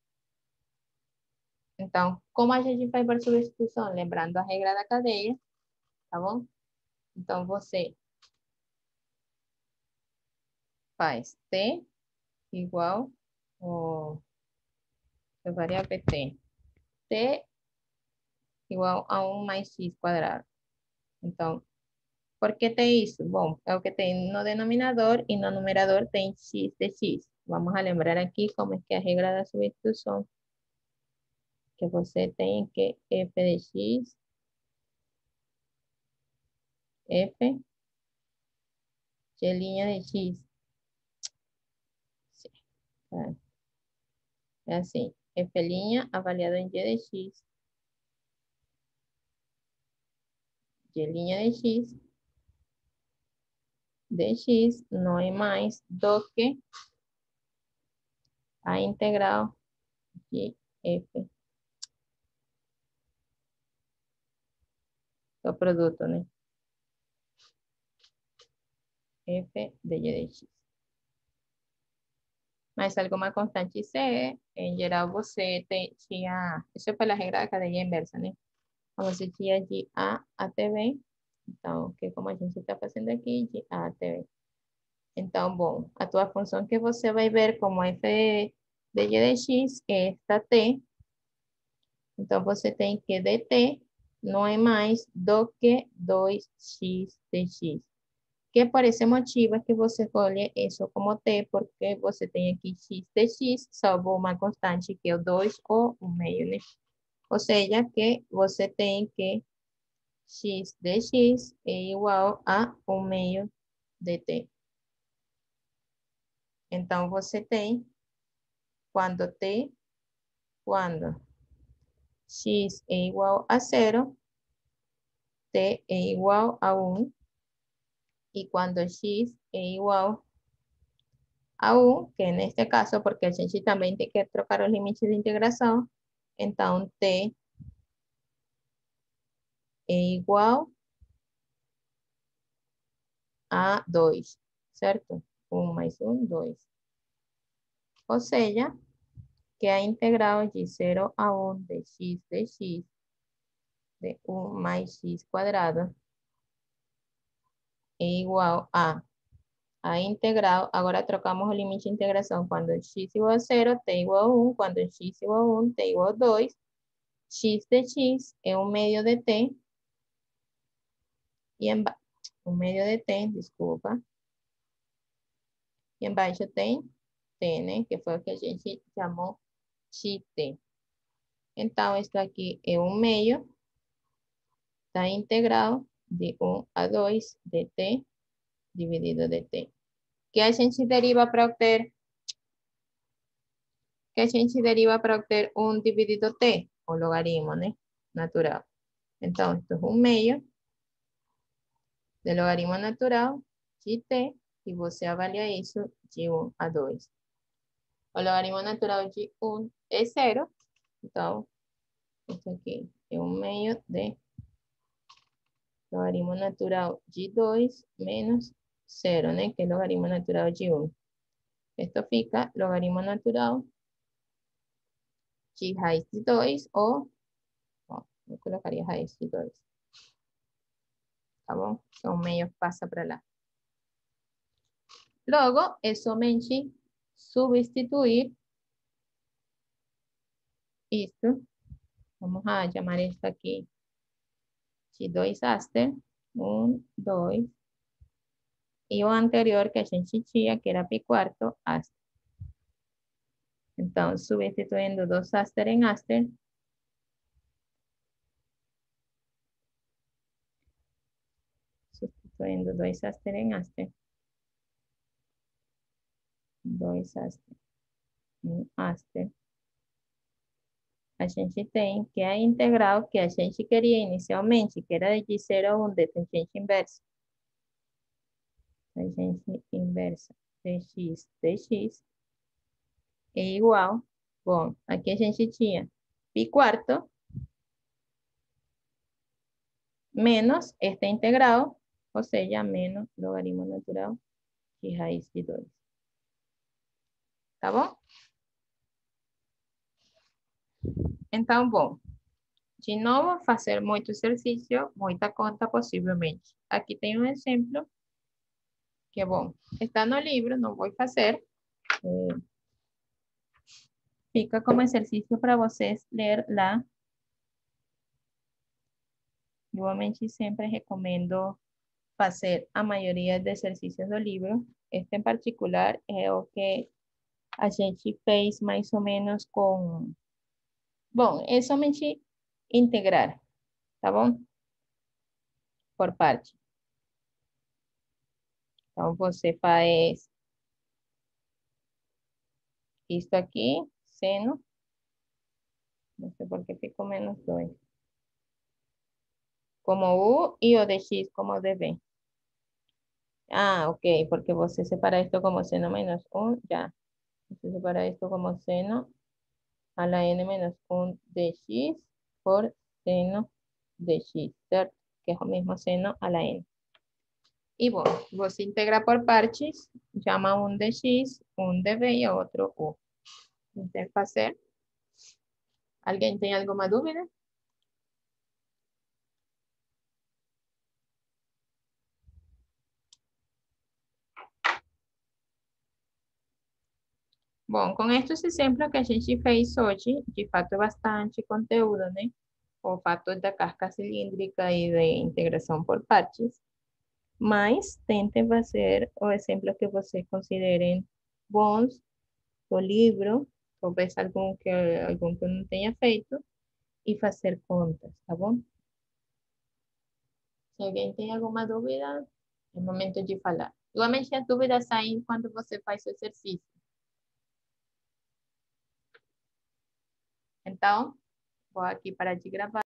Então, como a gente faz por substituição? Lembrando a regra da cadeia, tá bom? Então, você faz t igual a variável t. T igual a 1 mais x quadrado. Então, por que tem isso? Bom, é o que tem no denominador e no numerador tem x de x. Vamos a lembrar aqui como é que é a regra da substituição. Que você tem que f de x, f de' de x. É assim, f' avaliado em g de x, g' de x, dx não é mais do que a integral de f do produto, né? F de y de x. Mas alguma constante C, em geral você tinha, isso é pela regra da cadeia inversa, né? Você tinha de A até B, então, que como a gente está fazendo aqui, de A até B. Então, bom, a tua função que você vai ver como f de y de x é esta t. Então, você tem que dt não é mais do que 2x de x. Que por esse motivo é que você escolhe isso como t, porque você tem aqui x de x, salvo uma constante que é o 2 ou 1/2, né? Ou seja, que você tem que x de x é igual a 1/2 de t. Então, você tem quando x é igual a 0, t é igual a 1, y cuando x é igual a 1, que neste caso, porque a gente também tem que trocar os limites de integração, então t é igual a 2, certo? 1 mais 1, 2. Ou seja, que a integral de 0 a 1 de x de 1 mais x quadrado é igual a integral, agora trocamos o limite de integração, quando x igual a 0, t igual a 1, quando x igual a 1, t igual a 2, x de x é 1/2 de t, e 1/2 de t, desculpa, e embaixo tem t, né, que foi o que a gente chamou xt. Então, isso aqui é 1/2 da integral de 1 a 2 de t dividido de t. Que a gente deriva para obter um dividido t, o logaritmo, né? Natural. Então, esto es 1/2 do logaritmo natural de t, e você avalia isso de 1 a 2. O logaritmo natural de 1 é 0, então, isso aqui é 1/2 de logaritmo natural de 2 menos 0, né? Que é logaritmo natural de 1. Esto fica logaritmo natural de raiz de 2 ou, eu colocaria raiz de 2. Tá bom? Então, meio passa para lá. Logo, é somente substituir isto. Vamos a llamar esto aqui de 2 aster. 1, 2. E o anterior que a gente tinha, que era pi4 aster. Então, substituindo 2 aster em aster, substituindo 2 aster em aster, 2 aster em aster, a gente tem que a integral que a gente queria inicialmente, que era de 0 a 1 de tangente inversa. Tangente inversa de x é igual, bom, aqui a gente tinha pi4 menos esta integral, ou seja, menos logaritmo natural de raiz de 2. Tá bom? Então, bom, de novo, fazer muito exercício, muita conta possivelmente. Aqui tem um exemplo que, bom, está no livro, não vou fazer. Fica como exercício para vocês ler lá Igualmente sempre recomendo fazer a maioria de exercícios do livro. Este em particular é o que a gente fez mais ou menos com... Bom, é somente integrar, tá bom? Por parte. Então, você faz isto aqui, seno. Não sei por que ficou menos 2. Como U e o de X como de B. Ah, ok, porque você separa esto como seno menos 1, ya. Você separa esto como seno a la n menos 1 de X por seno de X, ¿cierto? Que es o mismo seno a la n. Y bueno, vos integra por partes, llama un de X, un de B y a otro U. Entonces, hacer. ¿Alguien tiene alguna dúvida? Bom, com estes exemplos que a gente fez hoje, de fato é bastante conteúdo, né? O fato da casca cilíndrica e de integração por partes, mas tentem fazer os exemplos que vocês considerem bons do livro, talvez algum que eu não tenha feito, e fazer contas, tá bom? Se alguém tem alguma dúvida, é momento de falar. Igualmente, as dúvidas saem quando você faz o exercício. Então, vou aqui parar de gravar.